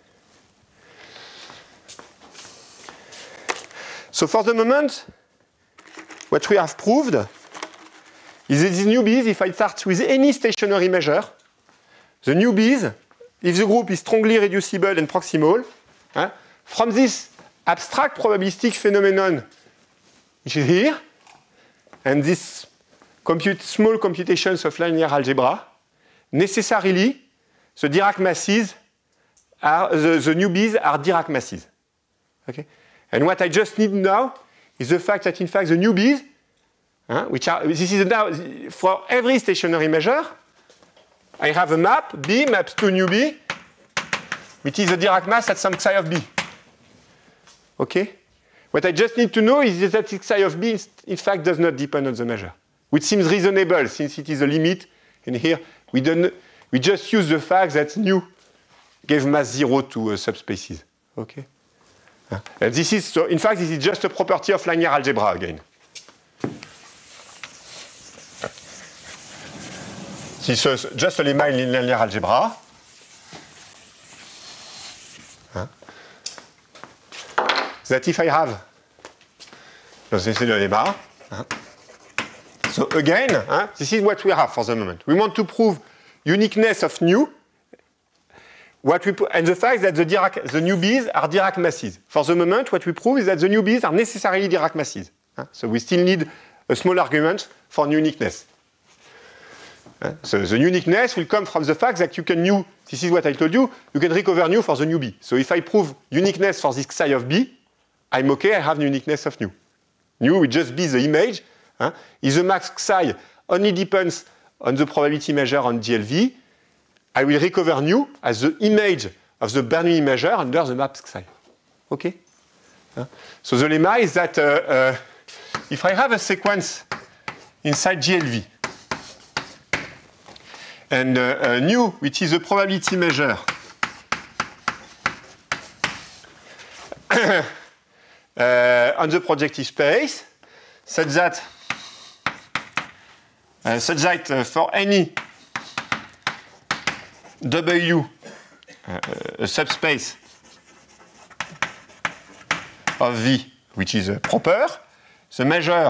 So for the moment, what we have proved is that these nu b's, if I start with any stationary measure, the nu b's, if the group is strongly reducible and proximal, from this abstract probabilistic phenomenon which is here, and this small computations of linear algebra, necessarily the Dirac masses are the nu b's are Dirac masses. Okay? And what I just need now is the fact that in fact the nu b's, which are this is now for every stationary measure, I have a map B maps to nu b, which is a Dirac mass at some psi of b. Okay? What I just need to know is that psi of b in fact does not depend on the measure, which seems reasonable since it is a limit. And here we just use the fact that nu gave mass 0 to subspaces. Okay? And this is, so in fact, this is just a property of linear algebra again. This is just a lemma in linear algebra. That if I have, so this is the lemma. So again, this is what we have for the moment. We want to prove uniqueness of nu. And the fact that the newbies are Dirac masses. For the moment, what we prove is that the newbies are necessarily Dirac masses. So we still need a small argument for uniqueness. So the uniqueness will come from the fact that you can nu, this is what I told you, you can recover nu for the newbie. So if I prove uniqueness for this psi of B, I'm okay, I have uniqueness of nu. Nu will just be the image. If the max psi only depends on the probability measure on GLV, I will recover nu as the image of the Bernoulli measure under the map psi. Okay? So the lemma is that if I have a sequence inside GLV, and nu, which is a probability measure on the projective space, such that for any W a subspace of V, which is proper, the measure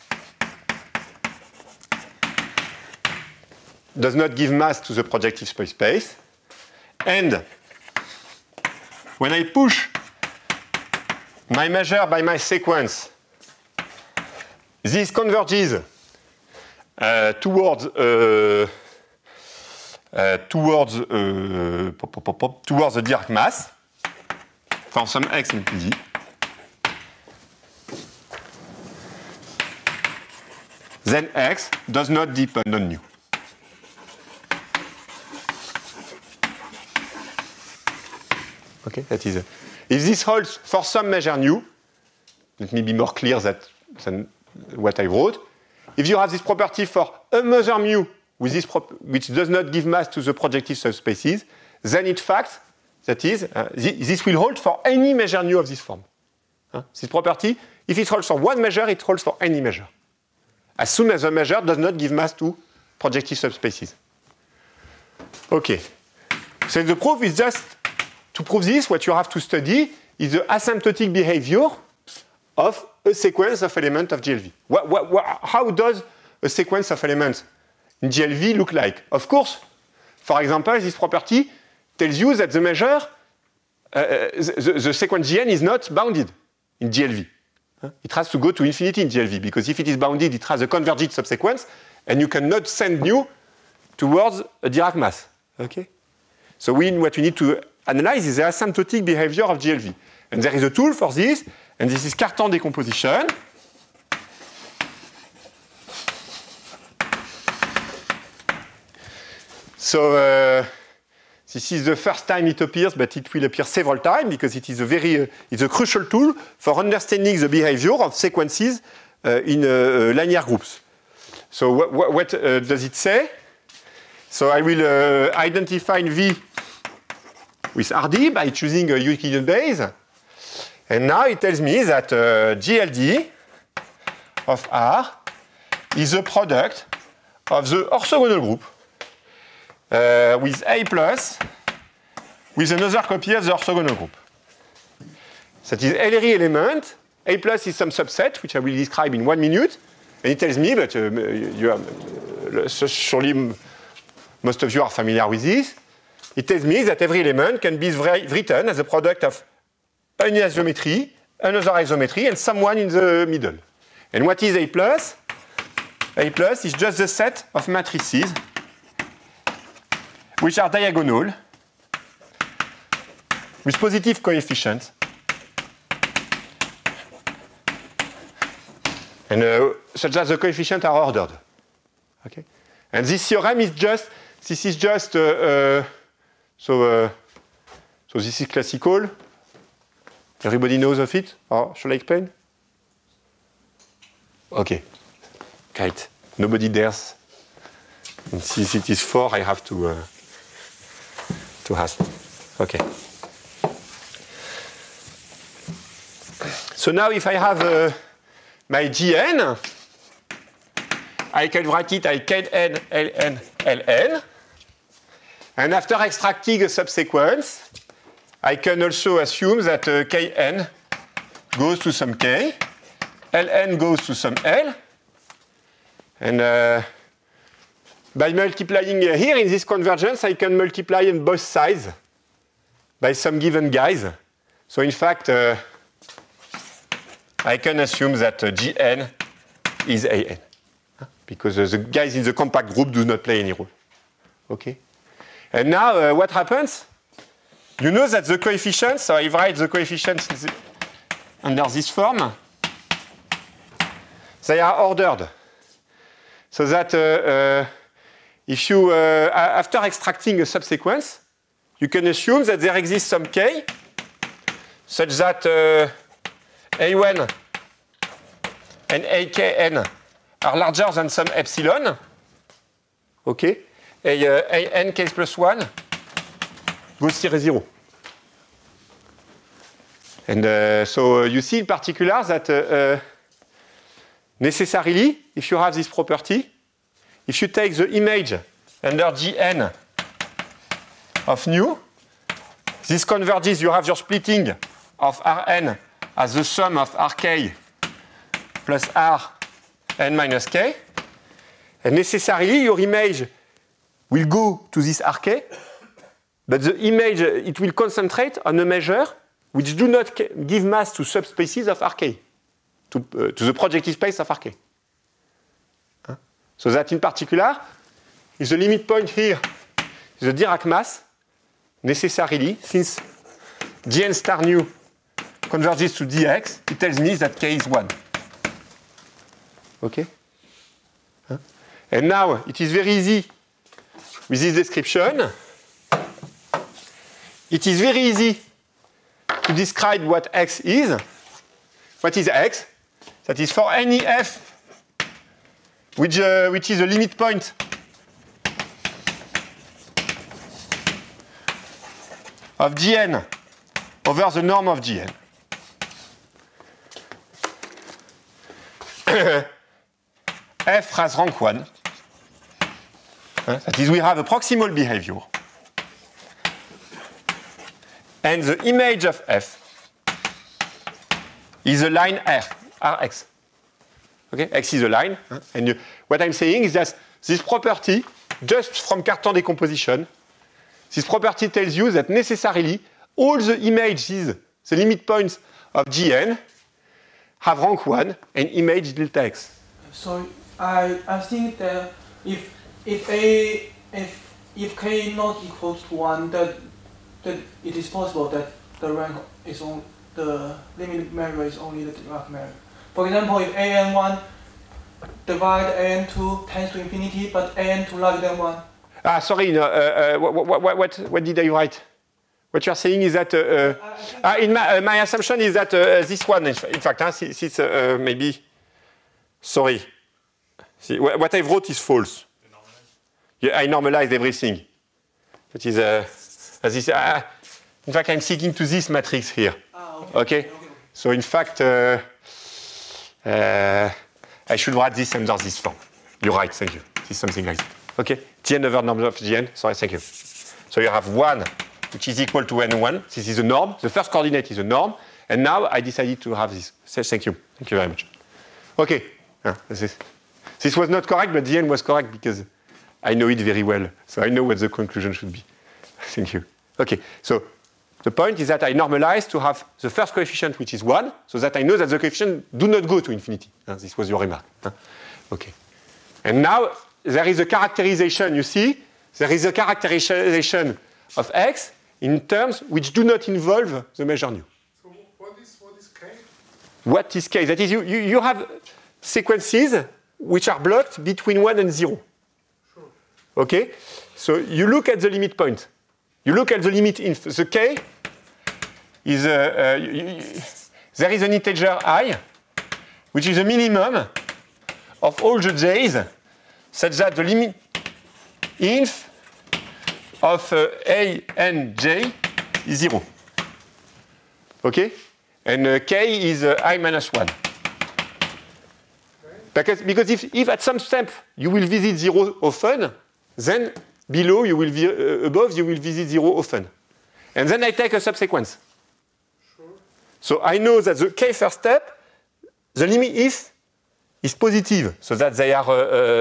does not give mass to the projective space, and when I push my measure by my sequence, this converges towards the Dirac mass for some x in PD. Then x does not depend on nu. Okay, that is. If this holds for some measure nu, let me be more clear than what I wrote. If you have this property for a measure mu with this which does not give mass to the projective subspaces, then in fact, that is, this will hold for any measure nu of this form. This property, if it holds for one measure, it holds for any measure. As soon as the measure does not give mass to projective subspaces. Okay. So the proof is just, to prove this, what you have to study is the asymptotic behavior of a sequence of elements of GLV. How does a sequence of elements in GLV look like? Of course, for example, this property tells you that the measure, the sequence Gn is not bounded in GLV. It has to go to infinity in GLV, because if it is bounded, it has a convergent subsequence, and you cannot send nu towards a Dirac mass. Okay? So what we need to analyze is the asymptotic behavior of GLV. And there is a tool for this, and this is Cartan decomposition. So this is the first time it appears, but it will appear several times because it is it's a crucial tool for understanding the behavior of sequences in linear groups. So what does it say? So I will identify V with RD by choosing a Euclidean base. And now it tells me that GLD of R is a product of the orthogonal group with A plus with another copy of the orthogonal group. That is Ellery element. A plus is some subset, which I will describe in 1 minute. And it tells me, but you are, surely most of you are familiar with this. It tells me that every element can be written as a product of an isometry, another isometry, and someone in the middle. And what is A plus? A plus is just the set of matrices which are diagonal with positive coefficients. And such that the coefficients are ordered. Okay? And this theorem is just, this is just, so this is classical. Everybody knows of it? Or shall I explain? Okay. Great. Nobody dares. And since it is 4, I have to ask. Okay. So now if I have my Gn, I can write it as Kn, Ln, Ln. And after extracting a subsequence, I can also assume that Kn goes to some K, Ln goes to some L, and by multiplying here in this convergence, I can multiply on both sides by some given guys. So in fact, I can assume that Gn is An, because the guys in the compact group do not play any role. Okay? And now what happens? You know that the coefficients, so I write the coefficients under this form, they are ordered. So that if you, after extracting a subsequence, you can assume that there exists some k, such that A1 and AKN are larger than some epsilon. Okay? An k plus 1 goes to 0. And so you see in particular that necessarily, if you have this property, if you take the image under Gn of nu, this converges, you have your splitting of Rn as the sum of Rk plus Rn minus k. And necessarily, your image will go to this Rk, but the image, it will concentrate on a measure which do not give mass to subspaces of Rk, to the projective space of Rk. So that in particular, if the limit point here is the Dirac mass, necessarily, since Gn star nu converges to Dx, it tells me that k is 1. Okay? And now, it is very easy with this description. It is very easy to describe what x is. What is x? That is for any f which is a limit point of Gn over the norm of Gn. F has rank 1. That is, we have a proximal behavior. And the image of F is a line R, Rx. Okay? X is a line. And what I'm saying is that this property, just from Cartan decomposition, this property tells you that necessarily all the images, the limit points of Gn, have rank 1 and image delta x. So I think that if k not equals to 1, that it is possible that the rank is on the limit measure is only the Dirac measure. For example, if an1 divide an2 tends to infinity, but an2 larger than 1. Ah, sorry. No, what did I write? What you are saying is that in my assumption is that this one, in fact, since maybe. Sorry. See, what I wrote is false. Yeah, I normalized everything. That is this. In fact, I'm sticking to this matrix here. Okay. So in fact, I should write this under this form. You're right. Thank you. This is something like that. Okay. Gn over norm of Gn. Sorry. Thank you. So you have 1, which is equal to n1. This is a norm. The first coordinate is a norm. And now I decided to have this. Thank you. Thank you very much. Okay. This was not correct, but the end was correct because I know it very well. So I know what the conclusion should be. Thank you. Okay. So the point is that I normalize to have the first coefficient, which is 1, so that I know that the coefficients do not go to infinity. This was your remark. Okay. And now there is a characterization, you see. There is a characterization of x in terms which do not involve the measure nu. So what is k? What is k? That is, you have sequences which are blocked between 1 and 0. Sure. Okay? So you look at the limit point. You look at the limit inf. The k is there is an integer I, which is a minimum of all the j's, such that the limit inf of a and j is 0. Okay? and k is I minus 1. Because if at some step you will visit 0 often, then below you will above you will visit 0 often. And then I take a subsequence. Sure. So I know that the k first step, the limit if is positive, so that they are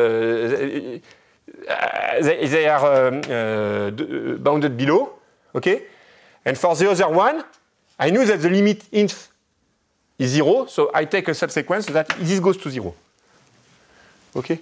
bounded below, okay? And for the other one, I know that the limit inf is 0, so I take a subsequence so that this goes to 0. Okay?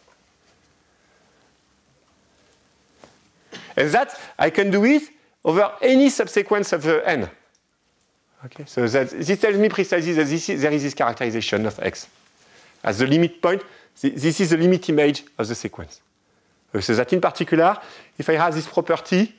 And that I can do it over any subsequence of n. Okay, so that this tells me precisely that there is this characterization of x. As the limit point, this is the limit image of the sequence. So that in particular, if I have this property,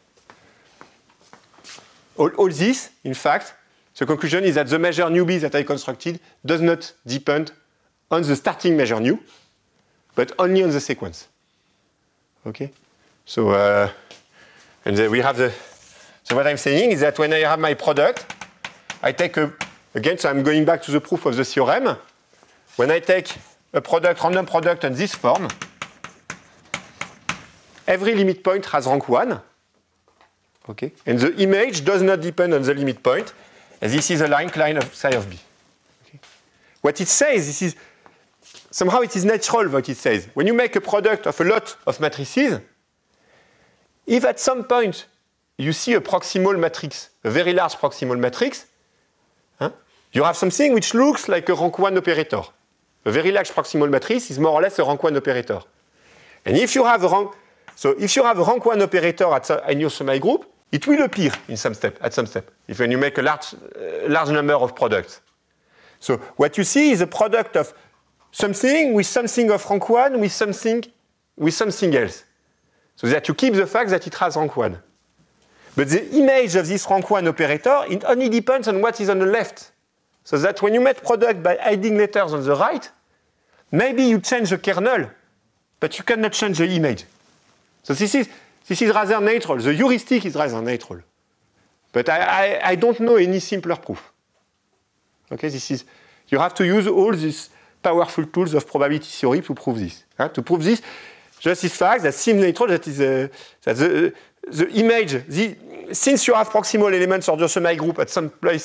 all this, in fact, the conclusion is that the measure νb that I constructed does not depend on the starting measure nu, but only on the sequence. Okay? So, and then we have the, so what I'm saying is that when I have my product, I take again, so I'm going back to the proof of the theorem. When I take a product, random product on this form, every limit point has rank 1. Okay? And the image does not depend on the limit point. And this is a line of psi of b. Okay? What it says, this is somehow it is natural what it says. When you make a product of a lot of matrices, if at some point you see a proximal matrix, a very large proximal matrix, you have something which looks like a rank 1 operator. A very large proximal matrix is more or less a rank 1 operator. And if you have a rank, so if you have a rank 1 operator in your semi-group, it will appear in some step, at some step, if when you make a large number of products. So what you see is a product of something with something of rank 1 with something else. So that you keep the fact that it has rank 1. But the image of this rank 1 operator, it only depends on what is on the left. So that when you make product by adding letters on the right, maybe you change the kernel, but you cannot change the image. So this is rather natural. The heuristic is rather natural. But I don't know any simpler proof. Okay, you have to use all these powerful tools of probability theory to prove this. To prove this, just this fact that seems natural, that is that the image, since you have proximal elements of the semi-group at some place,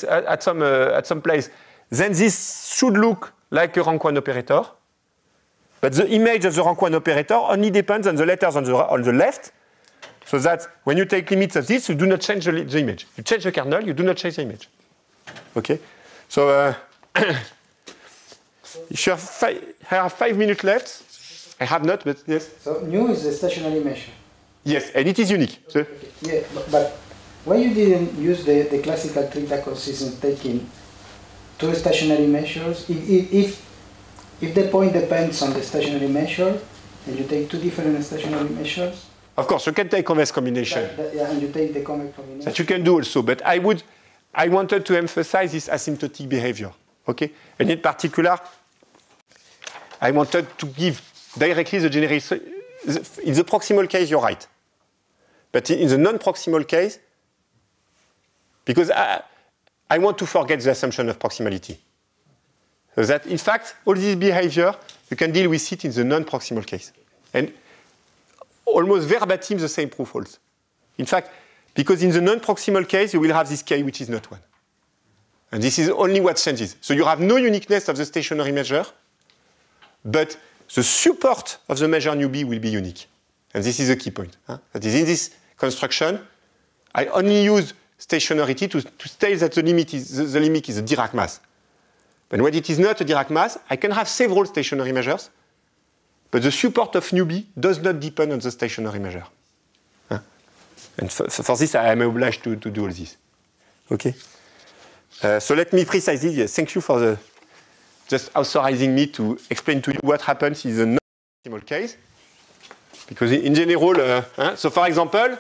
then this should look like a rank 1 operator. But the image of the rank 1 operator only depends on the letters on the left, so that when you take limits of this, you do not change the image. You change the kernel, you do not change the image. Okay? So, if you have 5 minutes left, I have not, but yes? So, nu is a stationary measure. Yes, and it is unique. So, okay. Yeah, but why you didn't use the classical Trinta system taking two stationary measures? If the point depends on the stationary measure, and you take two different stationary measures? Of course, you can take convex combination. Yeah, and you take the convex combination. That you can do also, but I wanted to emphasize this asymptotic behavior. Okay? And in particular, I wanted to give directly the generation. In the proximal case, you're right. But in the non-proximal case, because I want to forget the assumption of proximality. So that, in fact, all this behavior, you can deal with it in the non-proximal case. And almost verbatim the same proof holds. In fact, because in the non-proximal case, you will have this k which is not 1. And this is only what changes. So you have no uniqueness of the stationary measure, but the support of the measure νb will be unique. And this is the key point. That is, in this construction, I only use stationarity to state that the limit is a Dirac mass. But when it is not a Dirac mass, I can have several stationary measures, but the support of νb does not depend on the stationary measure. And for this, I am obliged to do all this. Okay? So let me precisely, thank you for just authorizing me to explain to you what happens in the non-proximal case. Because in general, so for example,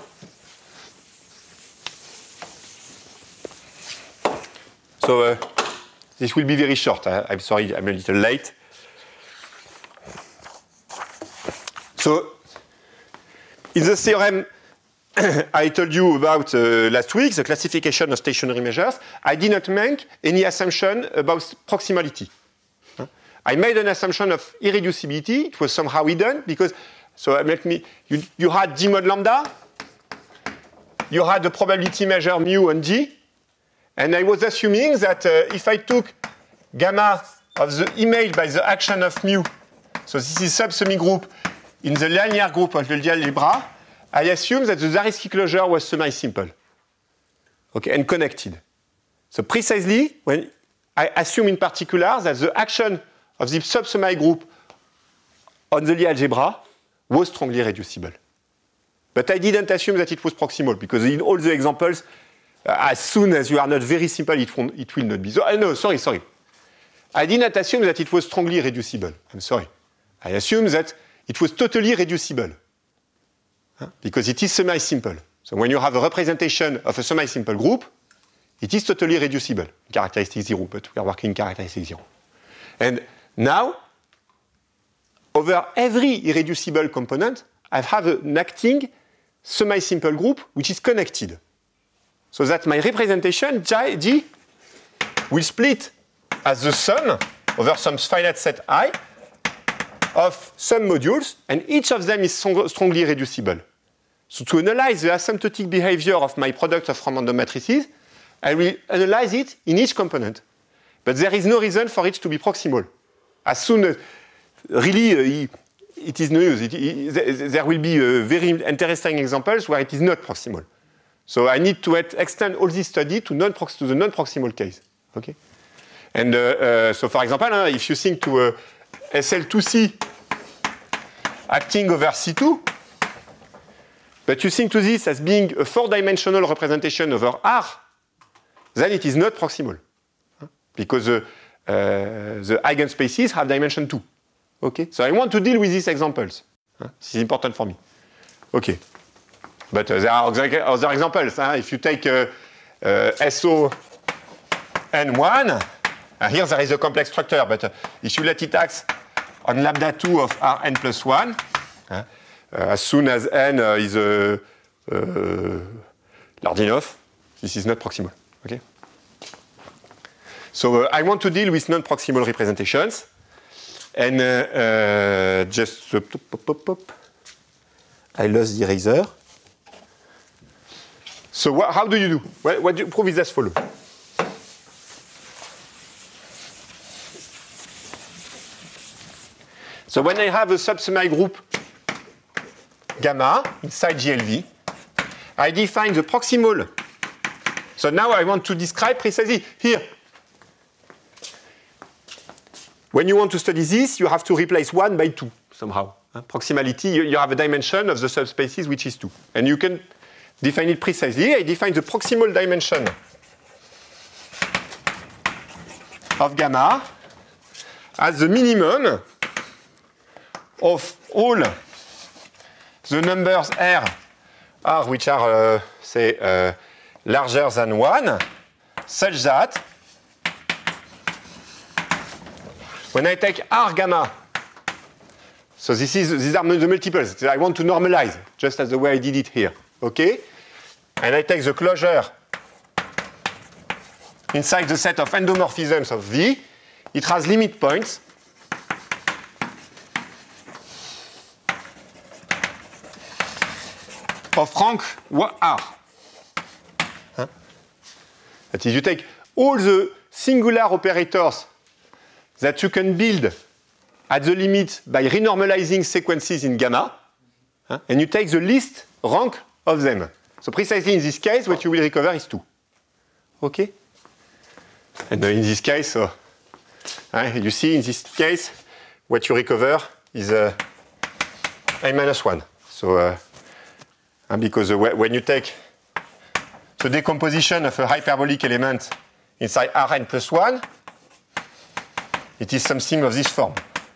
so this will be very short. I'm sorry, I'm a little late. So in the theorem, I told you about last week, the classification of stationary measures. I did not make any assumption about proximality. I made an assumption of irreducibility. It was somehow hidden because, so let me, you had d mod lambda, you had the probability measure mu and g, and I was assuming that if I took gamma of the image by the action of mu, so this is sub-semigroup in the linear group of the algebra, I assume that the Zariski closure was semi-simple, okay, and connected. So precisely, when I assume in particular that the action of the sub-semigroup on the Lie algebra was strongly reducible. But I didn't assume that it was proximal, because in all the examples, as soon as you are not very simple, it will not be. So, no, sorry. I did not assume that it was strongly reducible. I'm sorry. I assume that it was totally reducible, because it is semi-simple. So when you have a representation of a semi-simple group, it is totally reducible, characteristic 0, but we are working characteristic 0. And now, over every irreducible component, I have an acting semi-simple group which is connected. So that my representation, G, will split as the sum over some finite set I of some modules, and each of them is strongly reducible. So to analyze the asymptotic behavior of my product of random matrices, I will analyze it in each component. But there is no reason for it to be proximal. As soon as, really, it is no use. There will be very interesting examples where it is not proximal. So I need to extend all this study to the non-proximal case. Okay? And so, for example, if you think to SL2C acting over C2, but you think to this as being a 4-dimensional representation over R, then it is not proximal. Because the eigenspaces have dimension 2. Okay? So I want to deal with these examples. This is important for me. Okay. But there are other examples. If you take SO N1, here there is a complex structure, but if you let it act on lambda 2 of Rn plus 1, as soon as n is large enough, this is not proximal. Okay? So I want to deal with non-proximal representations. And just I lost the eraser. So how do you do? What do you prove is as follows. So when I have a sub-semi group gamma inside GLV, I define the proximal. So now I want to describe precisely here. When you want to study this, you have to replace 1 by 2 somehow. Proximality, you have a dimension of the subspaces which is 2. And you can define it precisely. I define the proximal dimension of gamma as the minimum of all the numbers R which are, say, larger than 1, such that when I take R gamma, so these are the multiples. I want to normalize, just as the way I did it here. Okay? And I take the closure inside the set of endomorphisms of V. It has limit points of rank R. That is, you take all the singular operators that you can build at the limit by renormalizing sequences in gamma, and you take the least rank of them. So precisely in this case, what you will recover is 2. Okay? And in this case, you see in this case, what you recover is n minus 1. So, because when you take the decomposition of a hyperbolic element inside Rn plus 1, it is something of this form.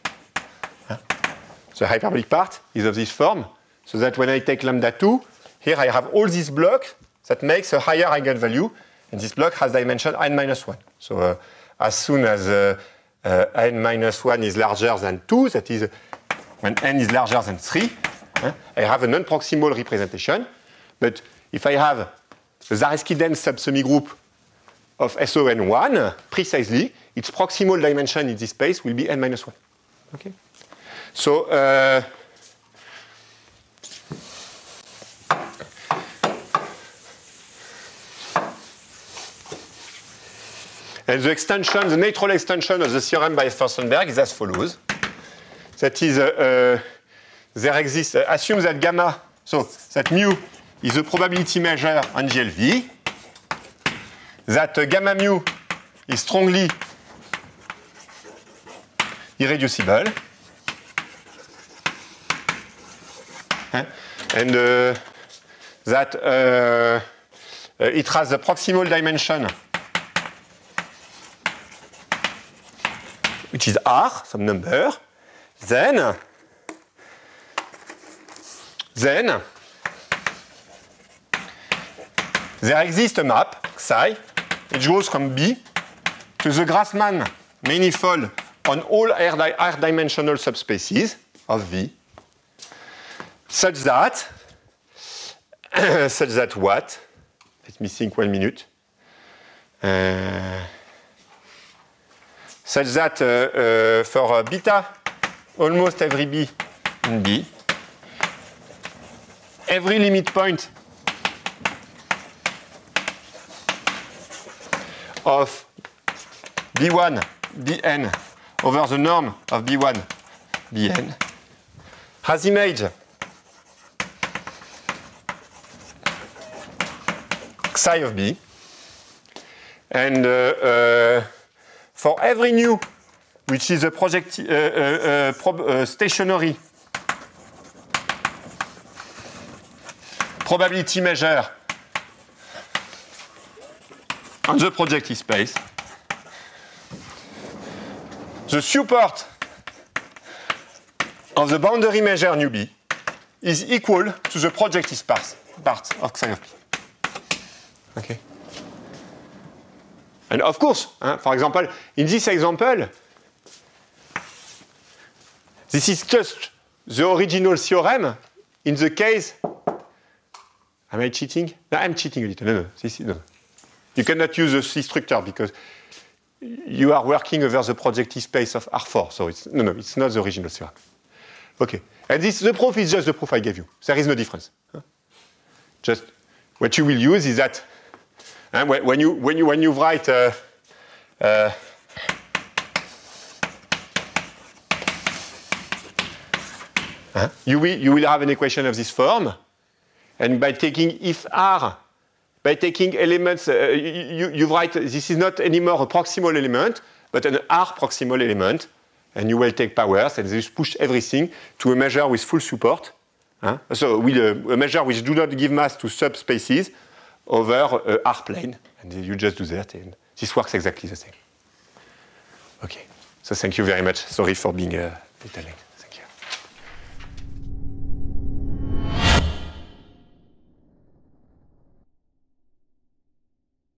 The hyperbolic part is of this form, so that when I take lambda 2, here I have all these blocks that makes a higher eigenvalue, and this block has dimension n minus 1. So as soon as n minus 1 is larger than 2, that is when n is larger than 3, I have a non-proximal representation. But if I have a Zariski dense subsemigroup of SON1, precisely, its proximal dimension in this space will be n-1. Okay? So, and the extension, the natural extension of the theorem by Furstenberg is as follows. That is, there exists, assume that gamma, so that mu is a probability measure on GLV, that gamma mu is strongly irreducible, and that it has the proximal dimension, which is R, some number, then there exists a map, psi, which goes from B to the Grassmann manifold on all R-dimensional subspaces of V, such that what? Let me think 1 minute. Such that for beta, almost every B in B, every limit point of B1, Bn over the norm of B1, Bn has image psi of B, and for every nu, which is a stationary probability measure on the projective space, the support of the boundary measure nu B is equal to the projective part of psi of B. Okay. And of course, for example, in this example, this is just the original theorem in the case. Am I cheating? No, I'm cheating a little. No. You cannot use the C structure because you are working over the projective space of R4. So it's not the original theorem. Okay. And the proof is just the proof I gave you. There is no difference. Just what you will use is that when you write you will have an equation of this form, and by taking if R, by taking elements, you write this is not anymore a proximal element, but an R proximal element, and you will take powers and just push everything to a measure with full support. So with a measure which do not give mass to subspaces over R plane, and you just do that, and this works exactly the same. Okay, so thank you very much. Sorry for being a little late.